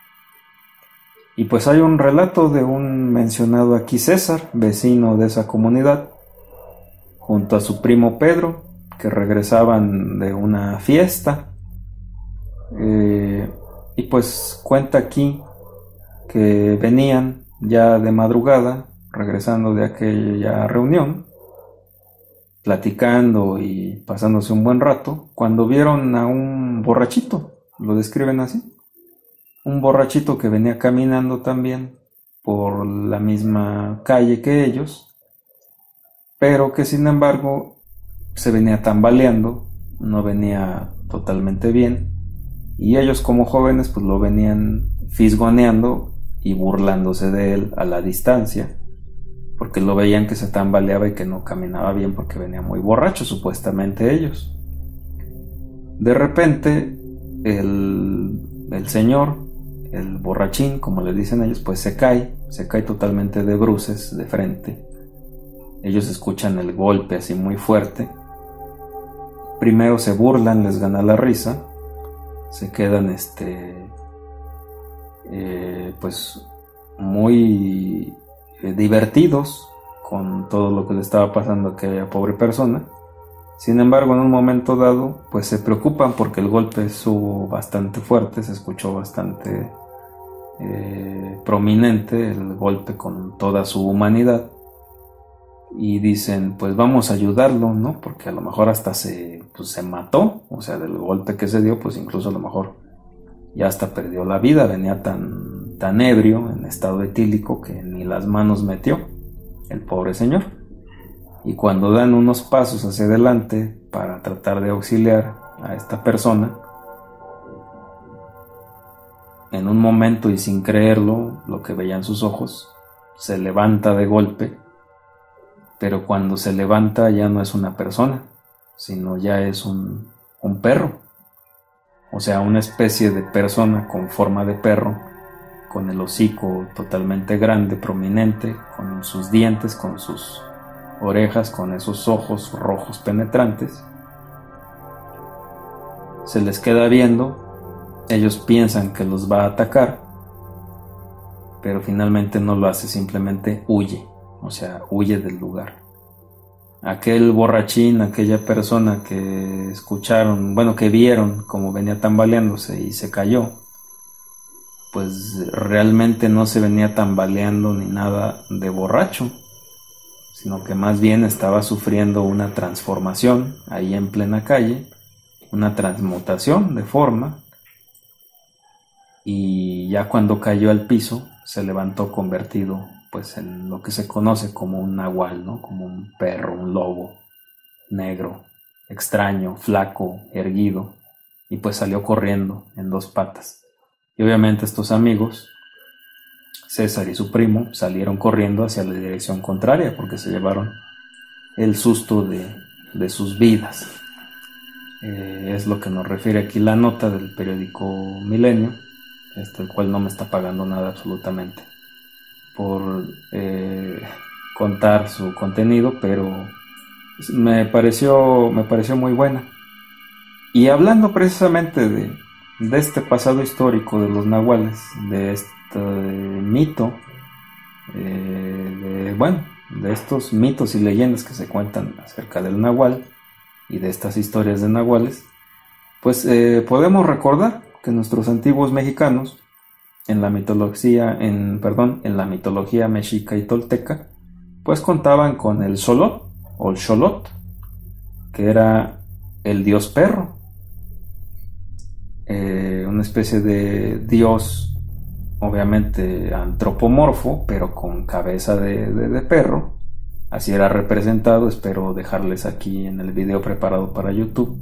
Y pues hay un relato de un mencionado aquí César, vecino de esa comunidad, junto a su primo Pedro, que regresaban de una fiesta. Y pues cuenta aquí que venían ya de madrugada, regresando de aquella reunión, platicando y pasándose un buen rato, cuando vieron a un borrachito, lo describen así, un borrachito que venía caminando también por la misma calle que ellos, pero que sin embargo se venía tambaleando, no venía totalmente bien, y ellos como jóvenes pues lo venían fisgoneando y burlándose de él a la distancia, porque lo veían que se tambaleaba y que no caminaba bien porque venía muy borracho, supuestamente ellos. De repente el señor, el borrachín, como le dicen ellos, pues se cae totalmente de bruces de frente. Ellos escuchan el golpe así muy fuerte. Primero se burlan, les gana la risa, se quedan pues muy divertidos con todo lo que le estaba pasando a aquella pobre persona. Sin embargo, en un momento dado, pues se preocupan porque el golpe estuvo bastante fuerte, se escuchó bastante prominente el golpe con toda su humanidad, y dicen, pues vamos a ayudarlo, ¿no? Porque a lo mejor hasta se mató, o sea, del golpe que se dio, pues incluso a lo mejor ya hasta perdió la vida, venía tan ebrio, en estado etílico, que ni las manos metió el pobre señor. Y cuando dan unos pasos hacia adelante para tratar de auxiliar a esta persona, en un momento y sin creerlo, lo que veían sus ojos, se levanta de golpe, pero cuando se levanta ya no es una persona, sino ya es un perro. O sea, una especie de persona con forma de perro, con el hocico totalmente grande, prominente, con sus dientes, con sus orejas, con esos ojos rojos penetrantes. Se les queda viendo. Ellos piensan que los va a atacar, pero finalmente no lo hace, simplemente huye, o sea, huye del lugar. Aquel borrachín, aquella persona que escucharon, bueno, que vieron como venía tambaleándose y se cayó, pues realmente no se venía tambaleando ni nada de borracho, sino que más bien estaba sufriendo una transformación ahí en plena calle, una transmutación de forma. Y ya cuando cayó al piso se levantó convertido pues en lo que se conoce como un nahual, ¿no? Como un perro, un lobo negro, extraño, flaco, erguido, y pues salió corriendo en dos patas. Y obviamente estos amigos, César y su primo, salieron corriendo hacia la dirección contraria porque se llevaron el susto de sus vidas. Es lo que nos refiere aquí la nota del periódico Milenio, el cual no me está pagando nada absolutamente por contar su contenido, pero me pareció muy buena. Y hablando precisamente de este pasado histórico de los nahuales, de este mito, de estos mitos y leyendas que se cuentan acerca del nahual y de estas historias de nahuales, pues podemos recordar que nuestros antiguos mexicanos, en la mitología mexica y tolteca, pues contaban con el Xolotl o el Xolotl, que era el dios perro, una especie de dios obviamente antropomorfo, pero con cabeza de perro. Así era representado. Espero dejarles aquí en el video preparado para YouTube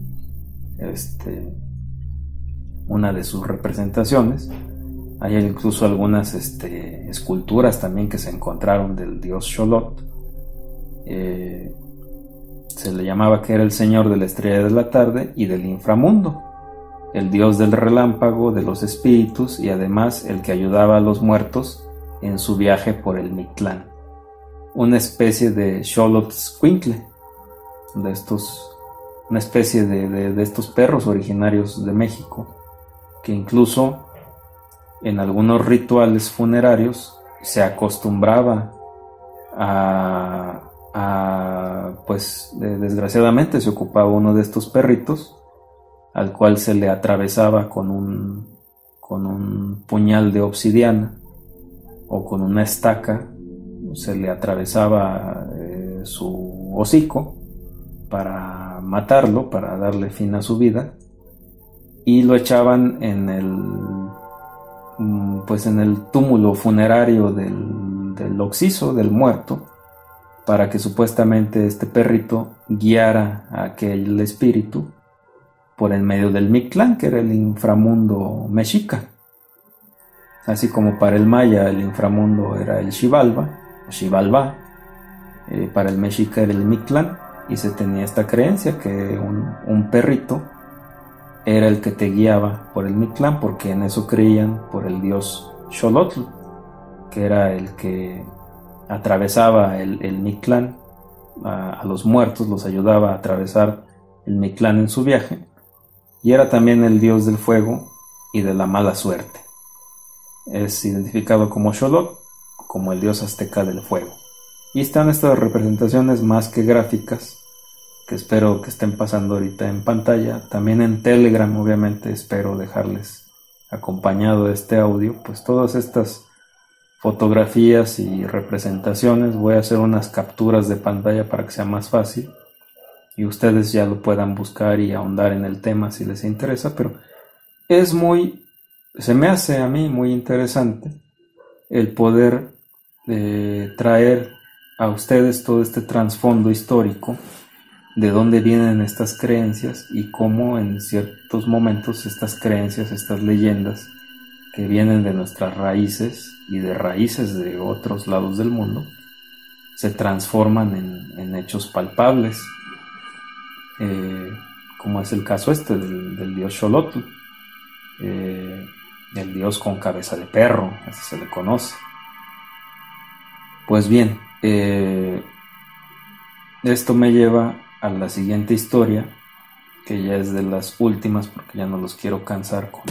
una de sus representaciones. Hay incluso algunas esculturas también que se encontraron del dios Xolotl. Se le llamaba que era el señor de la estrella de la tarde y del inframundo, el dios del relámpago, de los espíritus, y además el que ayudaba a los muertos en su viaje por el Mictlán. Una especie de Xolotzcuintle, una especie de estos perros originarios de México, que incluso en algunos rituales funerarios se acostumbraba pues desgraciadamente se ocupaba uno de estos perritos, al cual se le atravesaba con un puñal de obsidiana o con una estaca, se le atravesaba su hocico para matarlo, para darle fin a su vida, y lo echaban en el túmulo funerario del occiso, del muerto, para que supuestamente este perrito guiara a aquel espíritu por en medio del Mictlán, que era el inframundo mexica. Así como para el maya el inframundo era el Xibalba o Xibalbá, para el mexica era el Mictlán, y se tenía esta creencia que un perrito era el que te guiaba por el Mictlán, porque en eso creían por el dios Xolotl, que era el que atravesaba el Mictlán a los muertos, los ayudaba a atravesar el Mictlán en su viaje, y era también el dios del fuego y de la mala suerte. es identificado como Xolotl, como el dios azteca del fuego. Y están estas representaciones más que gráficas, que espero que estén pasando ahorita en pantalla. También en Telegram, obviamente, espero dejarles acompañado de este audio, pues todas estas fotografías y representaciones. Voy a hacer unas capturas de pantalla para que sea más fácil y ustedes ya lo puedan buscar y ahondar en el tema si les interesa, pero se me hace a mí muy interesante el poder traer a ustedes todo este trasfondo histórico, de dónde vienen estas creencias y cómo en ciertos momentos estas creencias, estas leyendas que vienen de nuestras raíces y de raíces de otros lados del mundo, se transforman en hechos palpables, como es el caso del dios Xolotl, el dios con cabeza de perro, así se le conoce. Pues bien, esto me lleva a la siguiente historia, que ya es de las últimas porque ya no los quiero cansar con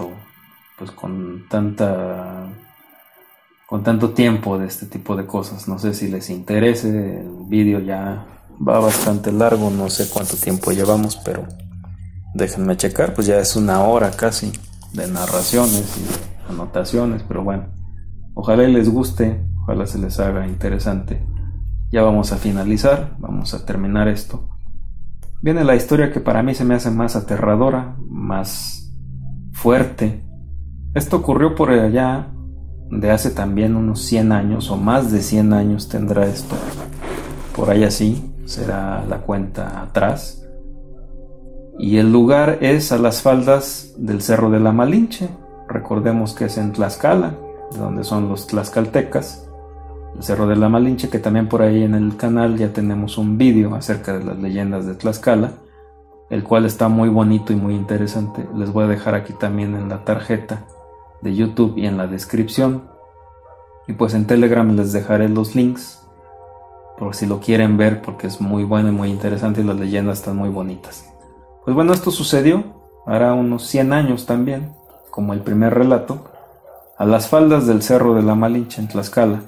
tanto tiempo de este tipo de cosas. No sé si les interese, el vídeo ya va bastante largo, no sé cuánto tiempo llevamos, pero déjenme checar, pues ya es 1 hora casi de narraciones y de anotaciones, pero bueno, ojalá les guste, ojalá se les haga interesante. Ya vamos a finalizar, vamos a terminar esto. Viene la historia que para mí se me hace más aterradora, más fuerte. Esto ocurrió por allá de hace también unos 100 años, o más de 100 años tendrá esto. Por ahí así será la cuenta atrás. Y el lugar es a las faldas del Cerro de la Malinche. Recordemos que es en Tlaxcala, donde son los tlaxcaltecas. El Cerro de la Malinche, que también por ahí en el canal ya tenemos un vídeo acerca de las leyendas de Tlaxcala, el cual está muy bonito y muy interesante. Les voy a dejar aquí también en la tarjeta de YouTube y en la descripción. Y pues en Telegram les dejaré los links por si lo quieren ver, porque es muy bueno y muy interesante y las leyendas están muy bonitas. Pues bueno, esto sucedió hará unos 100 años también, como el primer relato, a las faldas del Cerro de la Malinche en Tlaxcala.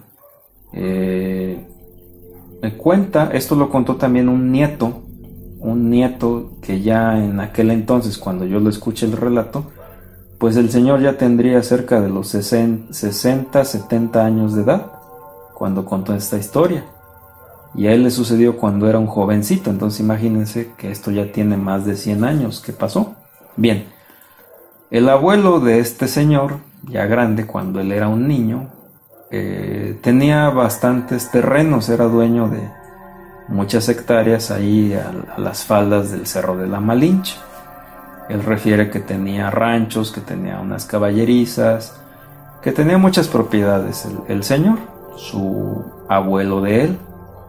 Esto lo contó también un nieto que ya en aquel entonces, cuando yo lo escuché el relato, pues el señor ya tendría cerca de los 60, 70 años de edad cuando contó esta historia, y a él le sucedió cuando era un jovencito. Entonces imagínense que esto ya tiene más de 100 años que pasó. Bien, el abuelo de este señor, ya grande, cuando él era un niño, tenía bastantes terrenos, era dueño de muchas hectáreas ahí a las faldas del Cerro de la Malinche. Él refiere que tenía ranchos, que tenía unas caballerizas, que tenía muchas propiedades el señor, su abuelo de él.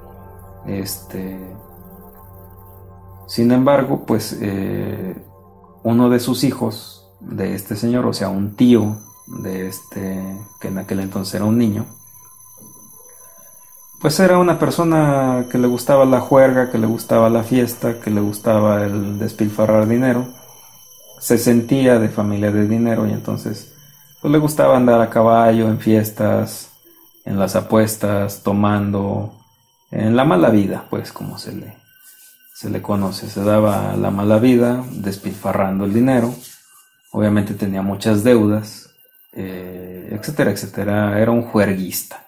Sin embargo, pues uno de sus hijos de este señor, o sea, un tío de que en aquel entonces era un niño, pues era una persona que le gustaba la juerga, que le gustaba la fiesta, que le gustaba el despilfarrar dinero. Se sentía de familia de dinero y entonces pues le gustaba andar a caballo en fiestas, en las apuestas, tomando, en la mala vida, pues como se le conoce. Se daba la mala vida despilfarrando el dinero. Obviamente tenía muchas deudas, etcétera, etcétera. Era un juerguista.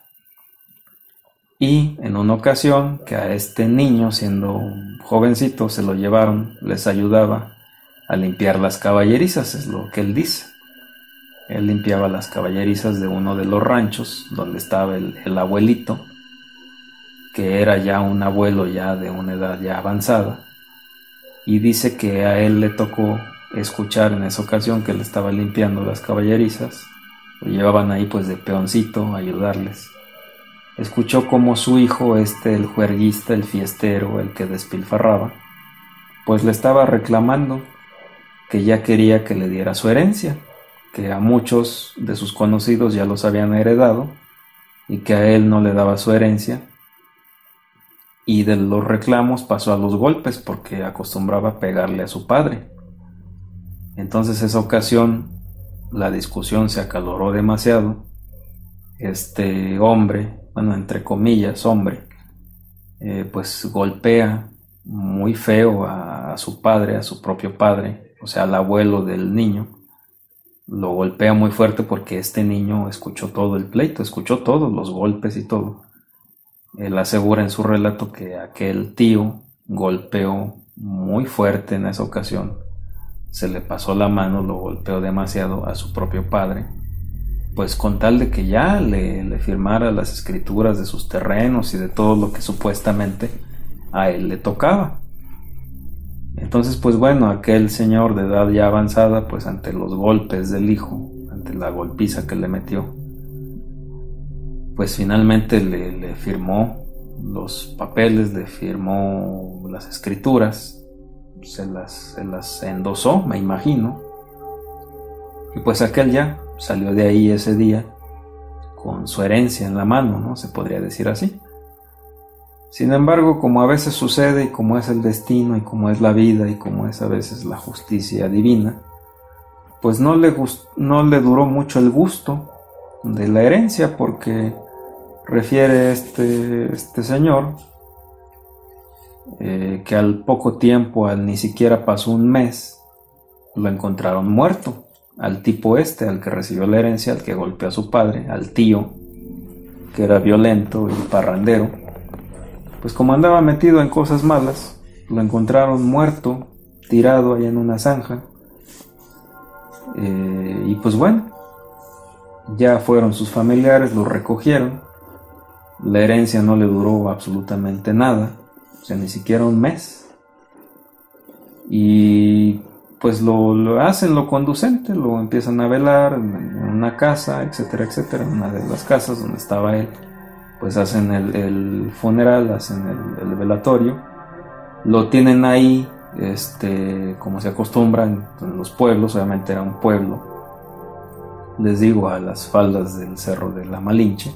Y en una ocasión que a este niño, siendo un jovencito, se lo llevaron, les ayudaba a limpiar las caballerizas, es lo que él dice. Él limpiaba las caballerizas de uno de los ranchos donde estaba el abuelito, que era ya un abuelo ya de una edad ya avanzada, y dice que a él le tocó escuchar en esa ocasión que él estaba limpiando las caballerizas, lo llevaban ahí pues de peoncito a ayudarles. Escuchó como su hijo, el juerguista, el fiestero, el que despilfarraba, pues le estaba reclamando que ya quería que le diera su herencia, que a muchos de sus conocidos ya los habían heredado y que a él no le daba su herencia. Y de los reclamos pasó a los golpes porque acostumbraba a pegarle a su padre. Entonces esa ocasión la discusión se acaloró demasiado, este hombre, bueno, entre comillas, hombre, pues golpea muy feo a su padre, a su propio padre, o sea, al abuelo del niño. Lo golpea muy fuerte porque este niño escuchó todo el pleito, escuchó todos los golpes y todo. Él asegura en su relato que aquel tío golpeó muy fuerte en esa ocasión, se le pasó la mano, lo golpeó demasiado a su propio padre, pues con tal de que ya le firmara las escrituras de sus terrenos y de todo lo que supuestamente a él le tocaba. Entonces, pues bueno, aquel señor de edad ya avanzada, pues ante los golpes del hijo, ante la golpiza que le metió, pues finalmente le firmó los papeles, le firmó las escrituras, se las endosó, me imagino, y pues aquel ya salió de ahí ese día con su herencia en la mano, ¿no? Se podría decir así. Sin embargo, como a veces sucede y como es el destino y como es la vida y como es a veces la justicia divina, pues no le duró mucho el gusto de la herencia, porque refiere este señor que al poco tiempo, al ni siquiera pasó un mes, lo encontraron muerto, al tipo al que recibió la herencia, al que golpeó a su padre, al tío, que era violento y parrandero. Pues como andaba metido en cosas malas, lo encontraron muerto, tirado ahí en una zanja. Y pues bueno, ya fueron sus familiares, lo recogieron. La herencia no le duró absolutamente nada, o sea, ni siquiera un mes. Y pues lo hacen lo conducente, lo empiezan a velar en una casa, etcétera, etcétera, en una de las casas donde estaba él. Pues hacen el funeral, hacen el velatorio, lo tienen ahí, como se acostumbra en los pueblos, obviamente era un pueblo, les digo, a las faldas del Cerro de la Malinche.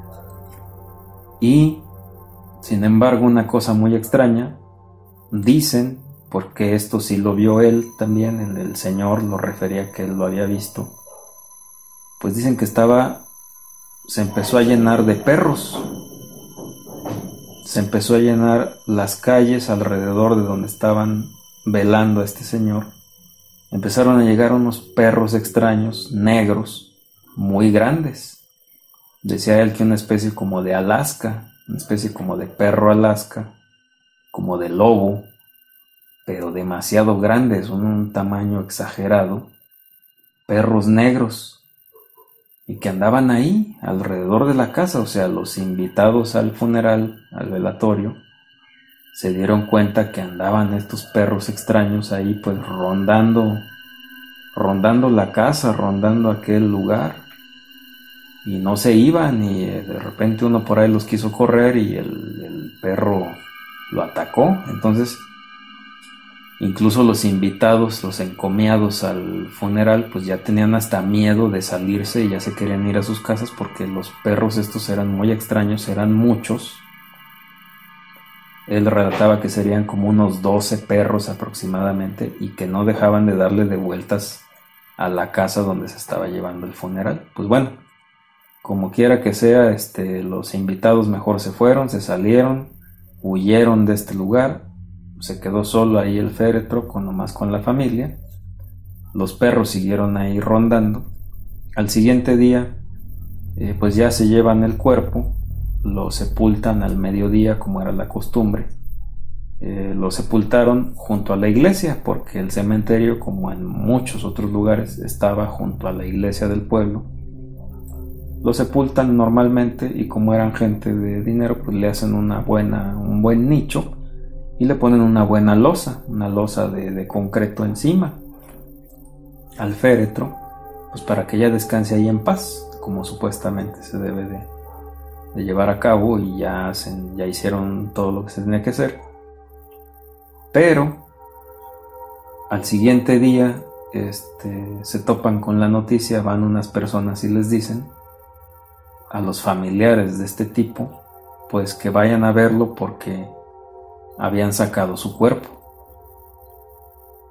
Y sin embargo, una cosa muy extraña, dicen, porque esto sí lo vio él también, el señor lo refería que él lo había visto, pues dicen que se empezó a llenar de perros, se empezó a llenar las calles alrededor de donde estaban velando a este señor. Empezaron a llegar unos perros extraños, negros, muy grandes. Decía él que una especie como de Alaska, una especie como de perro Alaska, como de lobo, pero demasiado grandes, un tamaño exagerado, perros negros, y que andaban ahí alrededor de la casa. O sea, los invitados al funeral, al velatorio, se dieron cuenta que andaban estos perros extraños ahí, pues rondando la casa, rondando aquel lugar, y no se iban, y de repente uno por ahí los quiso correr y el perro lo atacó. Entonces incluso los invitados, los encomiados al funeral, pues ya tenían hasta miedo de salirse y ya se querían ir a sus casas, porque los perros estos eran muy extraños, eran muchos. Él relataba que serían como unos 12 perros aproximadamente, y que no dejaban de darle de vueltas a la casa donde se estaba llevando el funeral. Pues bueno, como quiera que sea, los invitados mejor se fueron, se salieron, huyeron de este lugar. Se quedó solo ahí el féretro, nomás con la familia. Los perros siguieron ahí rondando. Al siguiente día, pues ya se llevan el cuerpo, lo sepultan al mediodía, como era la costumbre. Lo sepultaron junto a la iglesia, porque el cementerio, como en muchos otros lugares, estaba junto a la iglesia del pueblo. Lo sepultan normalmente, y como eran gente de dinero, pues le hacen un buen nicho y le ponen una buena losa, de concreto encima al féretro, pues para que ella descanse ahí en paz, como supuestamente se debe de llevar a cabo, y ya hicieron todo lo que se tenía que hacer. Pero al siguiente día se topan con la noticia, van unas personas y les dicen a los familiares de este tipo, pues que vayan a verlo porque habían sacado su cuerpo.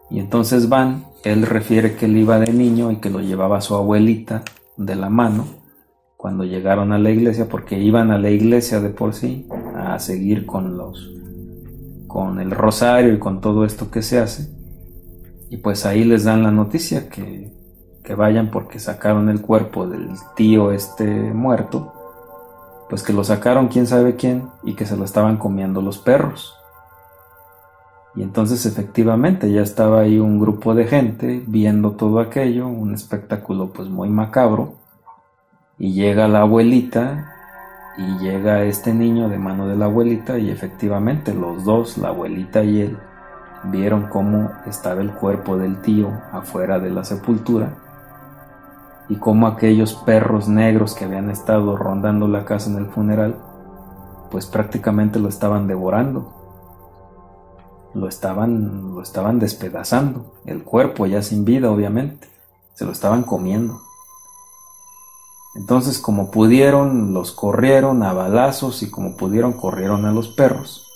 Y entonces van, él refiere que él iba de niño y que lo llevaba a su abuelita de la mano cuando llegaron a la iglesia, porque iban a la iglesia de por sí a seguir con el rosario y con todo esto que se hace. Y pues ahí les dan la noticia que vayan porque sacaron el cuerpo del tío muerto, pues que lo sacaron quién sabe quién y que se lo estaban comiendo los perros. Y entonces efectivamente ya estaba ahí un grupo de gente viendo todo aquello, un espectáculo pues muy macabro, y llega la abuelita y llega este niño de mano de la abuelita y efectivamente los dos, la abuelita y él, vieron cómo estaba el cuerpo del tío afuera de la sepultura y cómo aquellos perros negros que habían estado rondando la casa en el funeral pues prácticamente lo estaban devorando. Lo estaban despedazando, el cuerpo ya sin vida obviamente, se lo estaban comiendo. Entonces como pudieron los corrieron a balazos y como pudieron corrieron a los perros.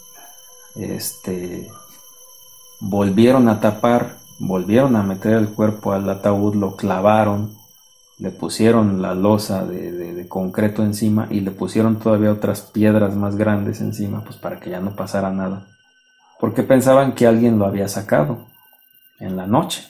Volvieron a tapar, volvieron a meter el cuerpo al ataúd, lo clavaron, le pusieron la losa de concreto encima y le pusieron todavía otras piedras más grandes encima pues para que ya no pasara nada. Porque pensaban que alguien lo había sacado en la noche.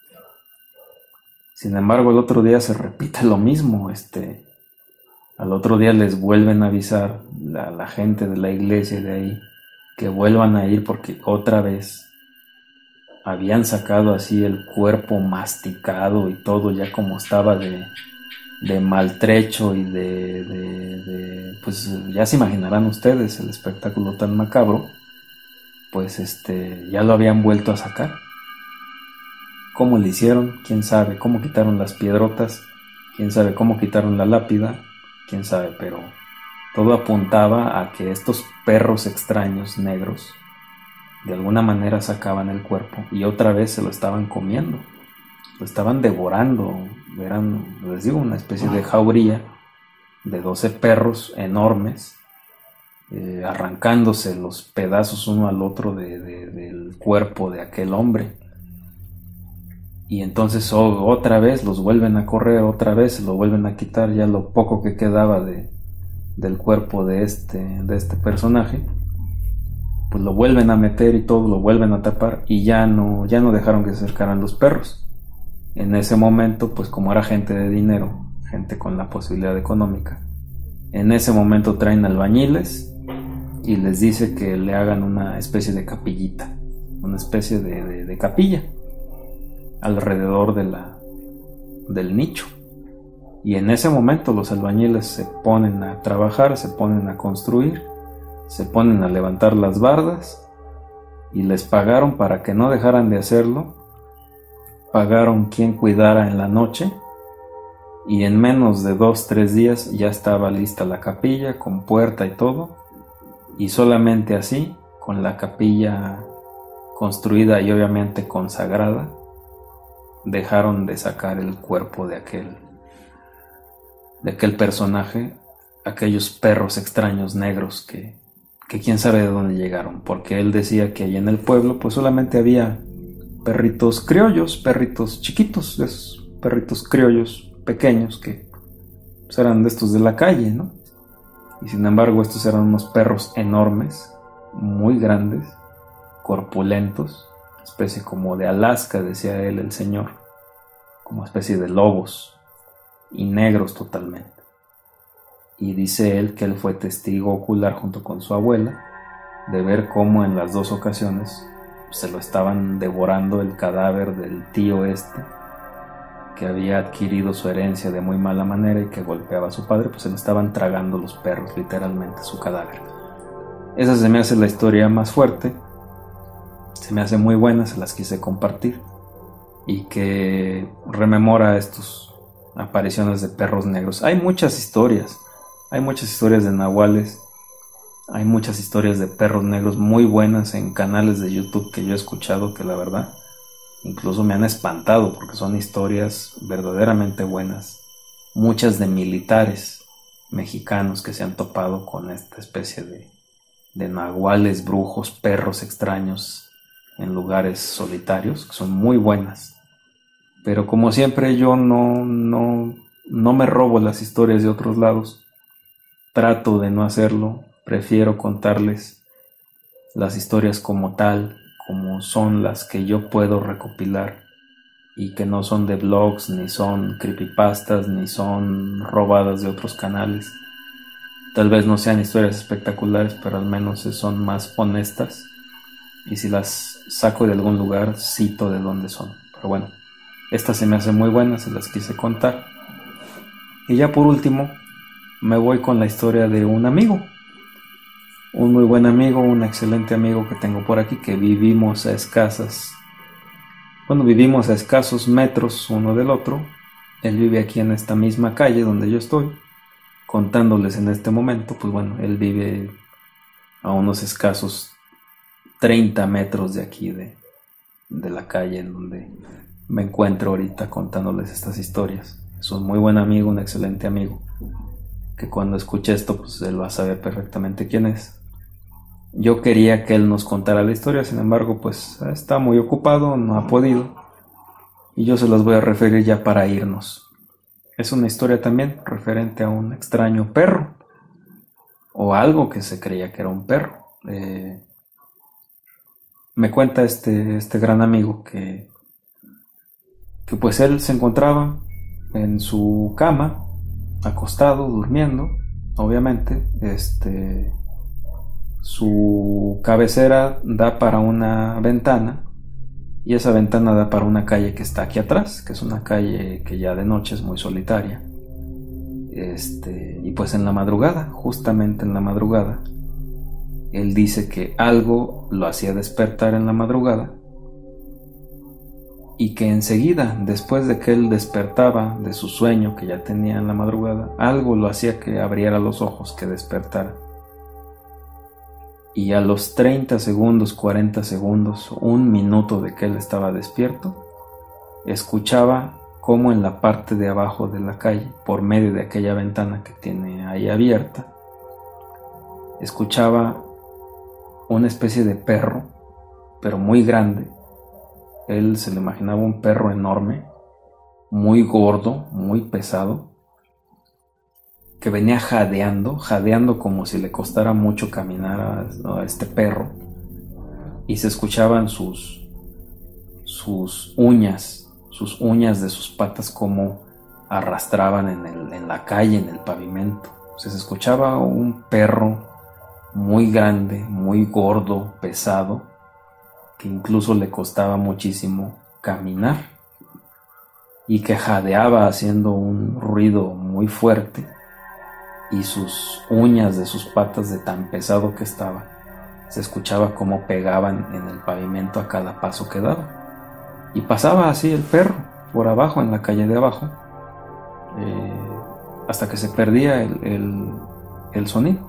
Sin embargo, el otro día se repite lo mismo. Al otro día les vuelven a avisar la gente de la iglesia de ahí que vuelvan a ir porque otra vez habían sacado así el cuerpo masticado y todo ya como estaba de maltrecho y pues ya se imaginarán ustedes el espectáculo tan macabro. Pues ya lo habían vuelto a sacar. ¿Cómo le hicieron? ¿Quién sabe? ¿Cómo quitaron las piedrotas? ¿Quién sabe cómo quitaron la lápida? ¿Quién sabe? Pero todo apuntaba a que estos perros extraños negros de alguna manera sacaban el cuerpo y otra vez se lo estaban comiendo. Lo estaban devorando. Eran, les digo, una especie de jauría de 12 perros enormes. Arrancándose los pedazos uno al otro del cuerpo de aquel hombre. Y entonces otra vez los vuelven a correr, otra vez se lo vuelven a quitar ya lo poco que quedaba del cuerpo de este personaje, pues lo vuelven a meter y todo lo vuelven a tapar y ya no dejaron que se acercaran los perros. En ese momento, pues como era gente de dinero, gente con la posibilidad económica, en ese momento traen albañiles y les dice que le hagan una especie de capillita, una especie de capilla alrededor del nicho. Y en ese momento los albañiles se ponen a trabajar, se ponen a construir, se ponen a levantar las bardas y les pagaron para que no dejaran de hacerlo. Pagaron quien cuidara en la noche y en menos de 2-3 días ya estaba lista la capilla con puerta y todo. Y solamente así, con la capilla construida y obviamente consagrada, dejaron de sacar el cuerpo de aquel personaje, aquellos perros extraños negros que quién sabe de dónde llegaron, porque él decía que allí en el pueblo pues solamente había perritos criollos, perritos chiquitos, esos perritos criollos pequeños que pues eran de estos de la calle, ¿no? Y sin embargo estos eran unos perros enormes, muy grandes, corpulentos, especie como de Alaska, decía él, el señor, como especie de lobos, y negros totalmente. Y dice él que él fue testigo ocular junto con su abuela de ver cómo en las 2 ocasiones se lo estaban devorando el cadáver del tío que había adquirido su herencia de muy mala manera y que golpeaba a su padre, pues se lo estaban tragando los perros, literalmente, su cadáver. Esa se me hace la historia más fuerte, se me hace muy buena, se las quise compartir, y que rememora estas apariciones de perros negros. Hay muchas historias de nahuales, hay muchas historias de perros negros muy buenas en canales de YouTube que yo he escuchado, que la verdad incluso me han espantado porque son historias verdaderamente buenas. Muchas de militares mexicanos que se han topado con esta especie de nahuales, brujos, perros extraños en lugares solitarios, que son muy buenas. Pero como siempre yo no me robo las historias de otros lados. Trato de no hacerlo. Prefiero contarles las historias como tal, como son las que yo puedo recopilar, y que no son de blogs, ni son creepypastas, ni son robadas de otros canales. Tal vez no sean historias espectaculares, pero al menos son más honestas. Y si las saco de algún lugar, cito de dónde son. Pero bueno, esta se me hace muy buena, se las quise contar. Y ya por último, me voy con la historia de un amigo. Un muy buen amigo, un excelente amigo que tengo por aquí, que vivimos a escasos metros uno del otro. Él vive aquí en esta misma calle donde yo estoy, contándoles en este momento. Pues bueno, él vive a unos escasos 30 metros de aquí, de la calle en donde me encuentro ahorita contándoles estas historias. Es un muy buen amigo, un excelente amigo, que cuando escuche esto, pues él va a saber perfectamente quién es. Yo quería que él nos contara la historia, sin embargo, pues está muy ocupado, no ha podido, y yo se las voy a referir ya para irnos. Es una historia también referente a un extraño perro, o algo que se creía que era un perro. Me cuenta este gran amigo que pues él se encontraba en su cama, acostado, durmiendo, obviamente. Su cabecera da para una ventana, y esa ventana da para una calle que está aquí atrás, que es una calle que ya de noche es muy solitaria. Y pues en la madrugada, justamente en la madrugada, él dice que algo lo hacía despertar en la madrugada, y que enseguida, después de que él despertaba de su sueño que ya tenía en la madrugada, algo lo hacía que abriera los ojos, que despertara. Y a los 30 segundos, 40 segundos, un minuto de que él estaba despierto, escuchaba cómo en la parte de abajo de la calle, por medio de aquella ventana que tiene ahí abierta, escuchaba una especie de perro, pero muy grande. Él se le imaginaba un perro enorme, muy gordo, muy pesado, que venía jadeando como si le costara mucho caminar a este perro, y se escuchaban sus uñas de sus patas como arrastraban en la calle, en el pavimento. O sea, se escuchaba un perro muy grande, muy gordo, pesado, que incluso le costaba muchísimo caminar, y que jadeaba haciendo un ruido muy fuerte, y sus uñas de sus patas, de tan pesado que estaba, se escuchaba cómo pegaban en el pavimento a cada paso que daba. Y pasaba así el perro por abajo, en la calle de abajo, hasta que se perdía el sonido.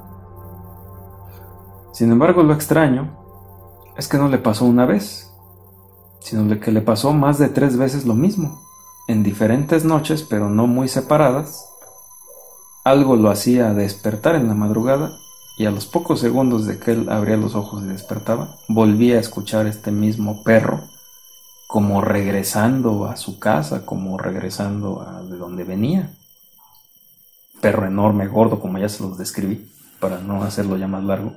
Sin embargo, lo extraño es que no le pasó una vez, sino que le pasó más de 3 veces lo mismo, en diferentes noches, pero no muy separadas. Algo lo hacía despertar en la madrugada, y a los pocos segundos de que él abría los ojos y despertaba, volvía a escuchar este mismo perro, como regresando a su casa, como regresando a de donde venía. Perro enorme, gordo, como ya se los describí, para no hacerlo ya más largo.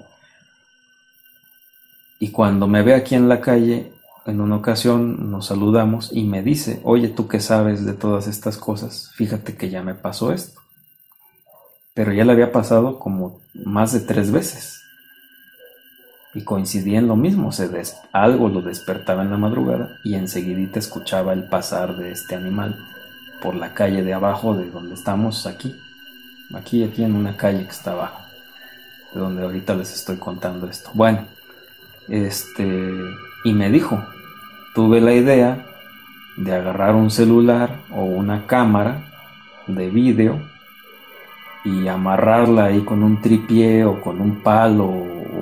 Y cuando me ve aquí en la calle, en una ocasión nos saludamos y me dice: oye, ¿tú qué sabes de todas estas cosas? Fíjate que ya me pasó esto. Pero ya le había pasado como más de 3 veces. Y coincidía en lo mismo, algo lo despertaba en la madrugada, y enseguidita escuchaba el pasar de este animal por la calle de abajo de donde estamos aquí en una calle que está abajo, de donde ahorita les estoy contando esto. Bueno, y me dijo, tuve la idea de agarrar un celular o una cámara de vídeo y amarrarla ahí con un tripié o con un palo,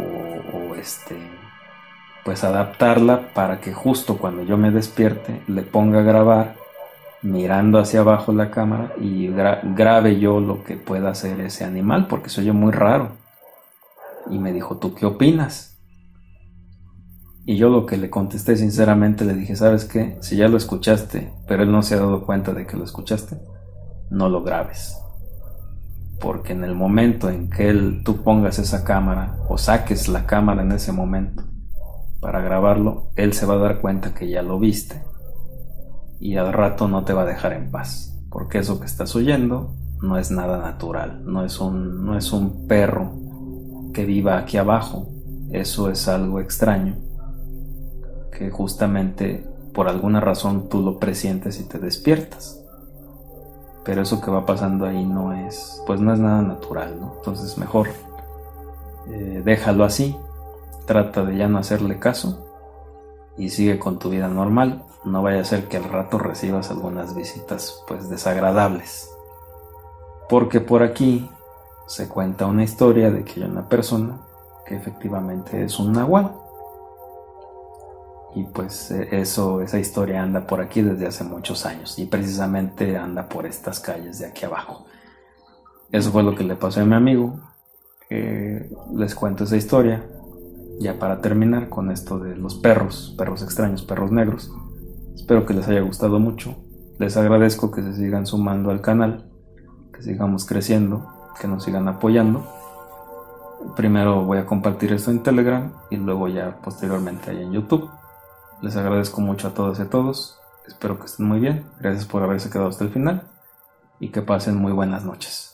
pues adaptarla para que justo cuando yo me despierte le ponga a grabar mirando hacia abajo la cámara, y grabe yo lo que pueda hacer ese animal, porque se oye muy raro. Y me dijo, ¿tú qué opinas? Y yo lo que le contesté sinceramente, le dije, ¿sabes qué? Si ya lo escuchaste, pero él no se ha dado cuenta de que lo escuchaste, no lo grabes. Porque en el momento en que tú pongas esa cámara o saques la cámara en ese momento para grabarlo, él se va a dar cuenta que ya lo viste y al rato no te va a dejar en paz, porque eso que estás oyendo no es nada natural, no es un perro que viva aquí abajo, eso es algo extraño que justamente por alguna razón tú lo presientes y te despiertas, pero eso que va pasando ahí no es nada natural, ¿no? Entonces mejor déjalo así, trata de ya no hacerle caso y sigue con tu vida normal. No vaya a ser que al rato recibas algunas visitas pues desagradables, porque por aquí se cuenta una historia de que hay una persona que efectivamente es un nahual. Y pues esa historia anda por aquí desde hace muchos años y precisamente anda por estas calles de aquí abajo. Eso fue lo que le pasó a mi amigo. Les cuento esa historia ya para terminar con esto de los perros extraños, perros negros. Espero que les haya gustado mucho. Les agradezco que se sigan sumando al canal, que sigamos creciendo, que nos sigan apoyando. Primero voy a compartir esto en Telegram y luego ya posteriormente ahí en YouTube. Les agradezco mucho a todas y a todos. Espero que estén muy bien. Gracias por haberse quedado hasta el final y que pasen muy buenas noches.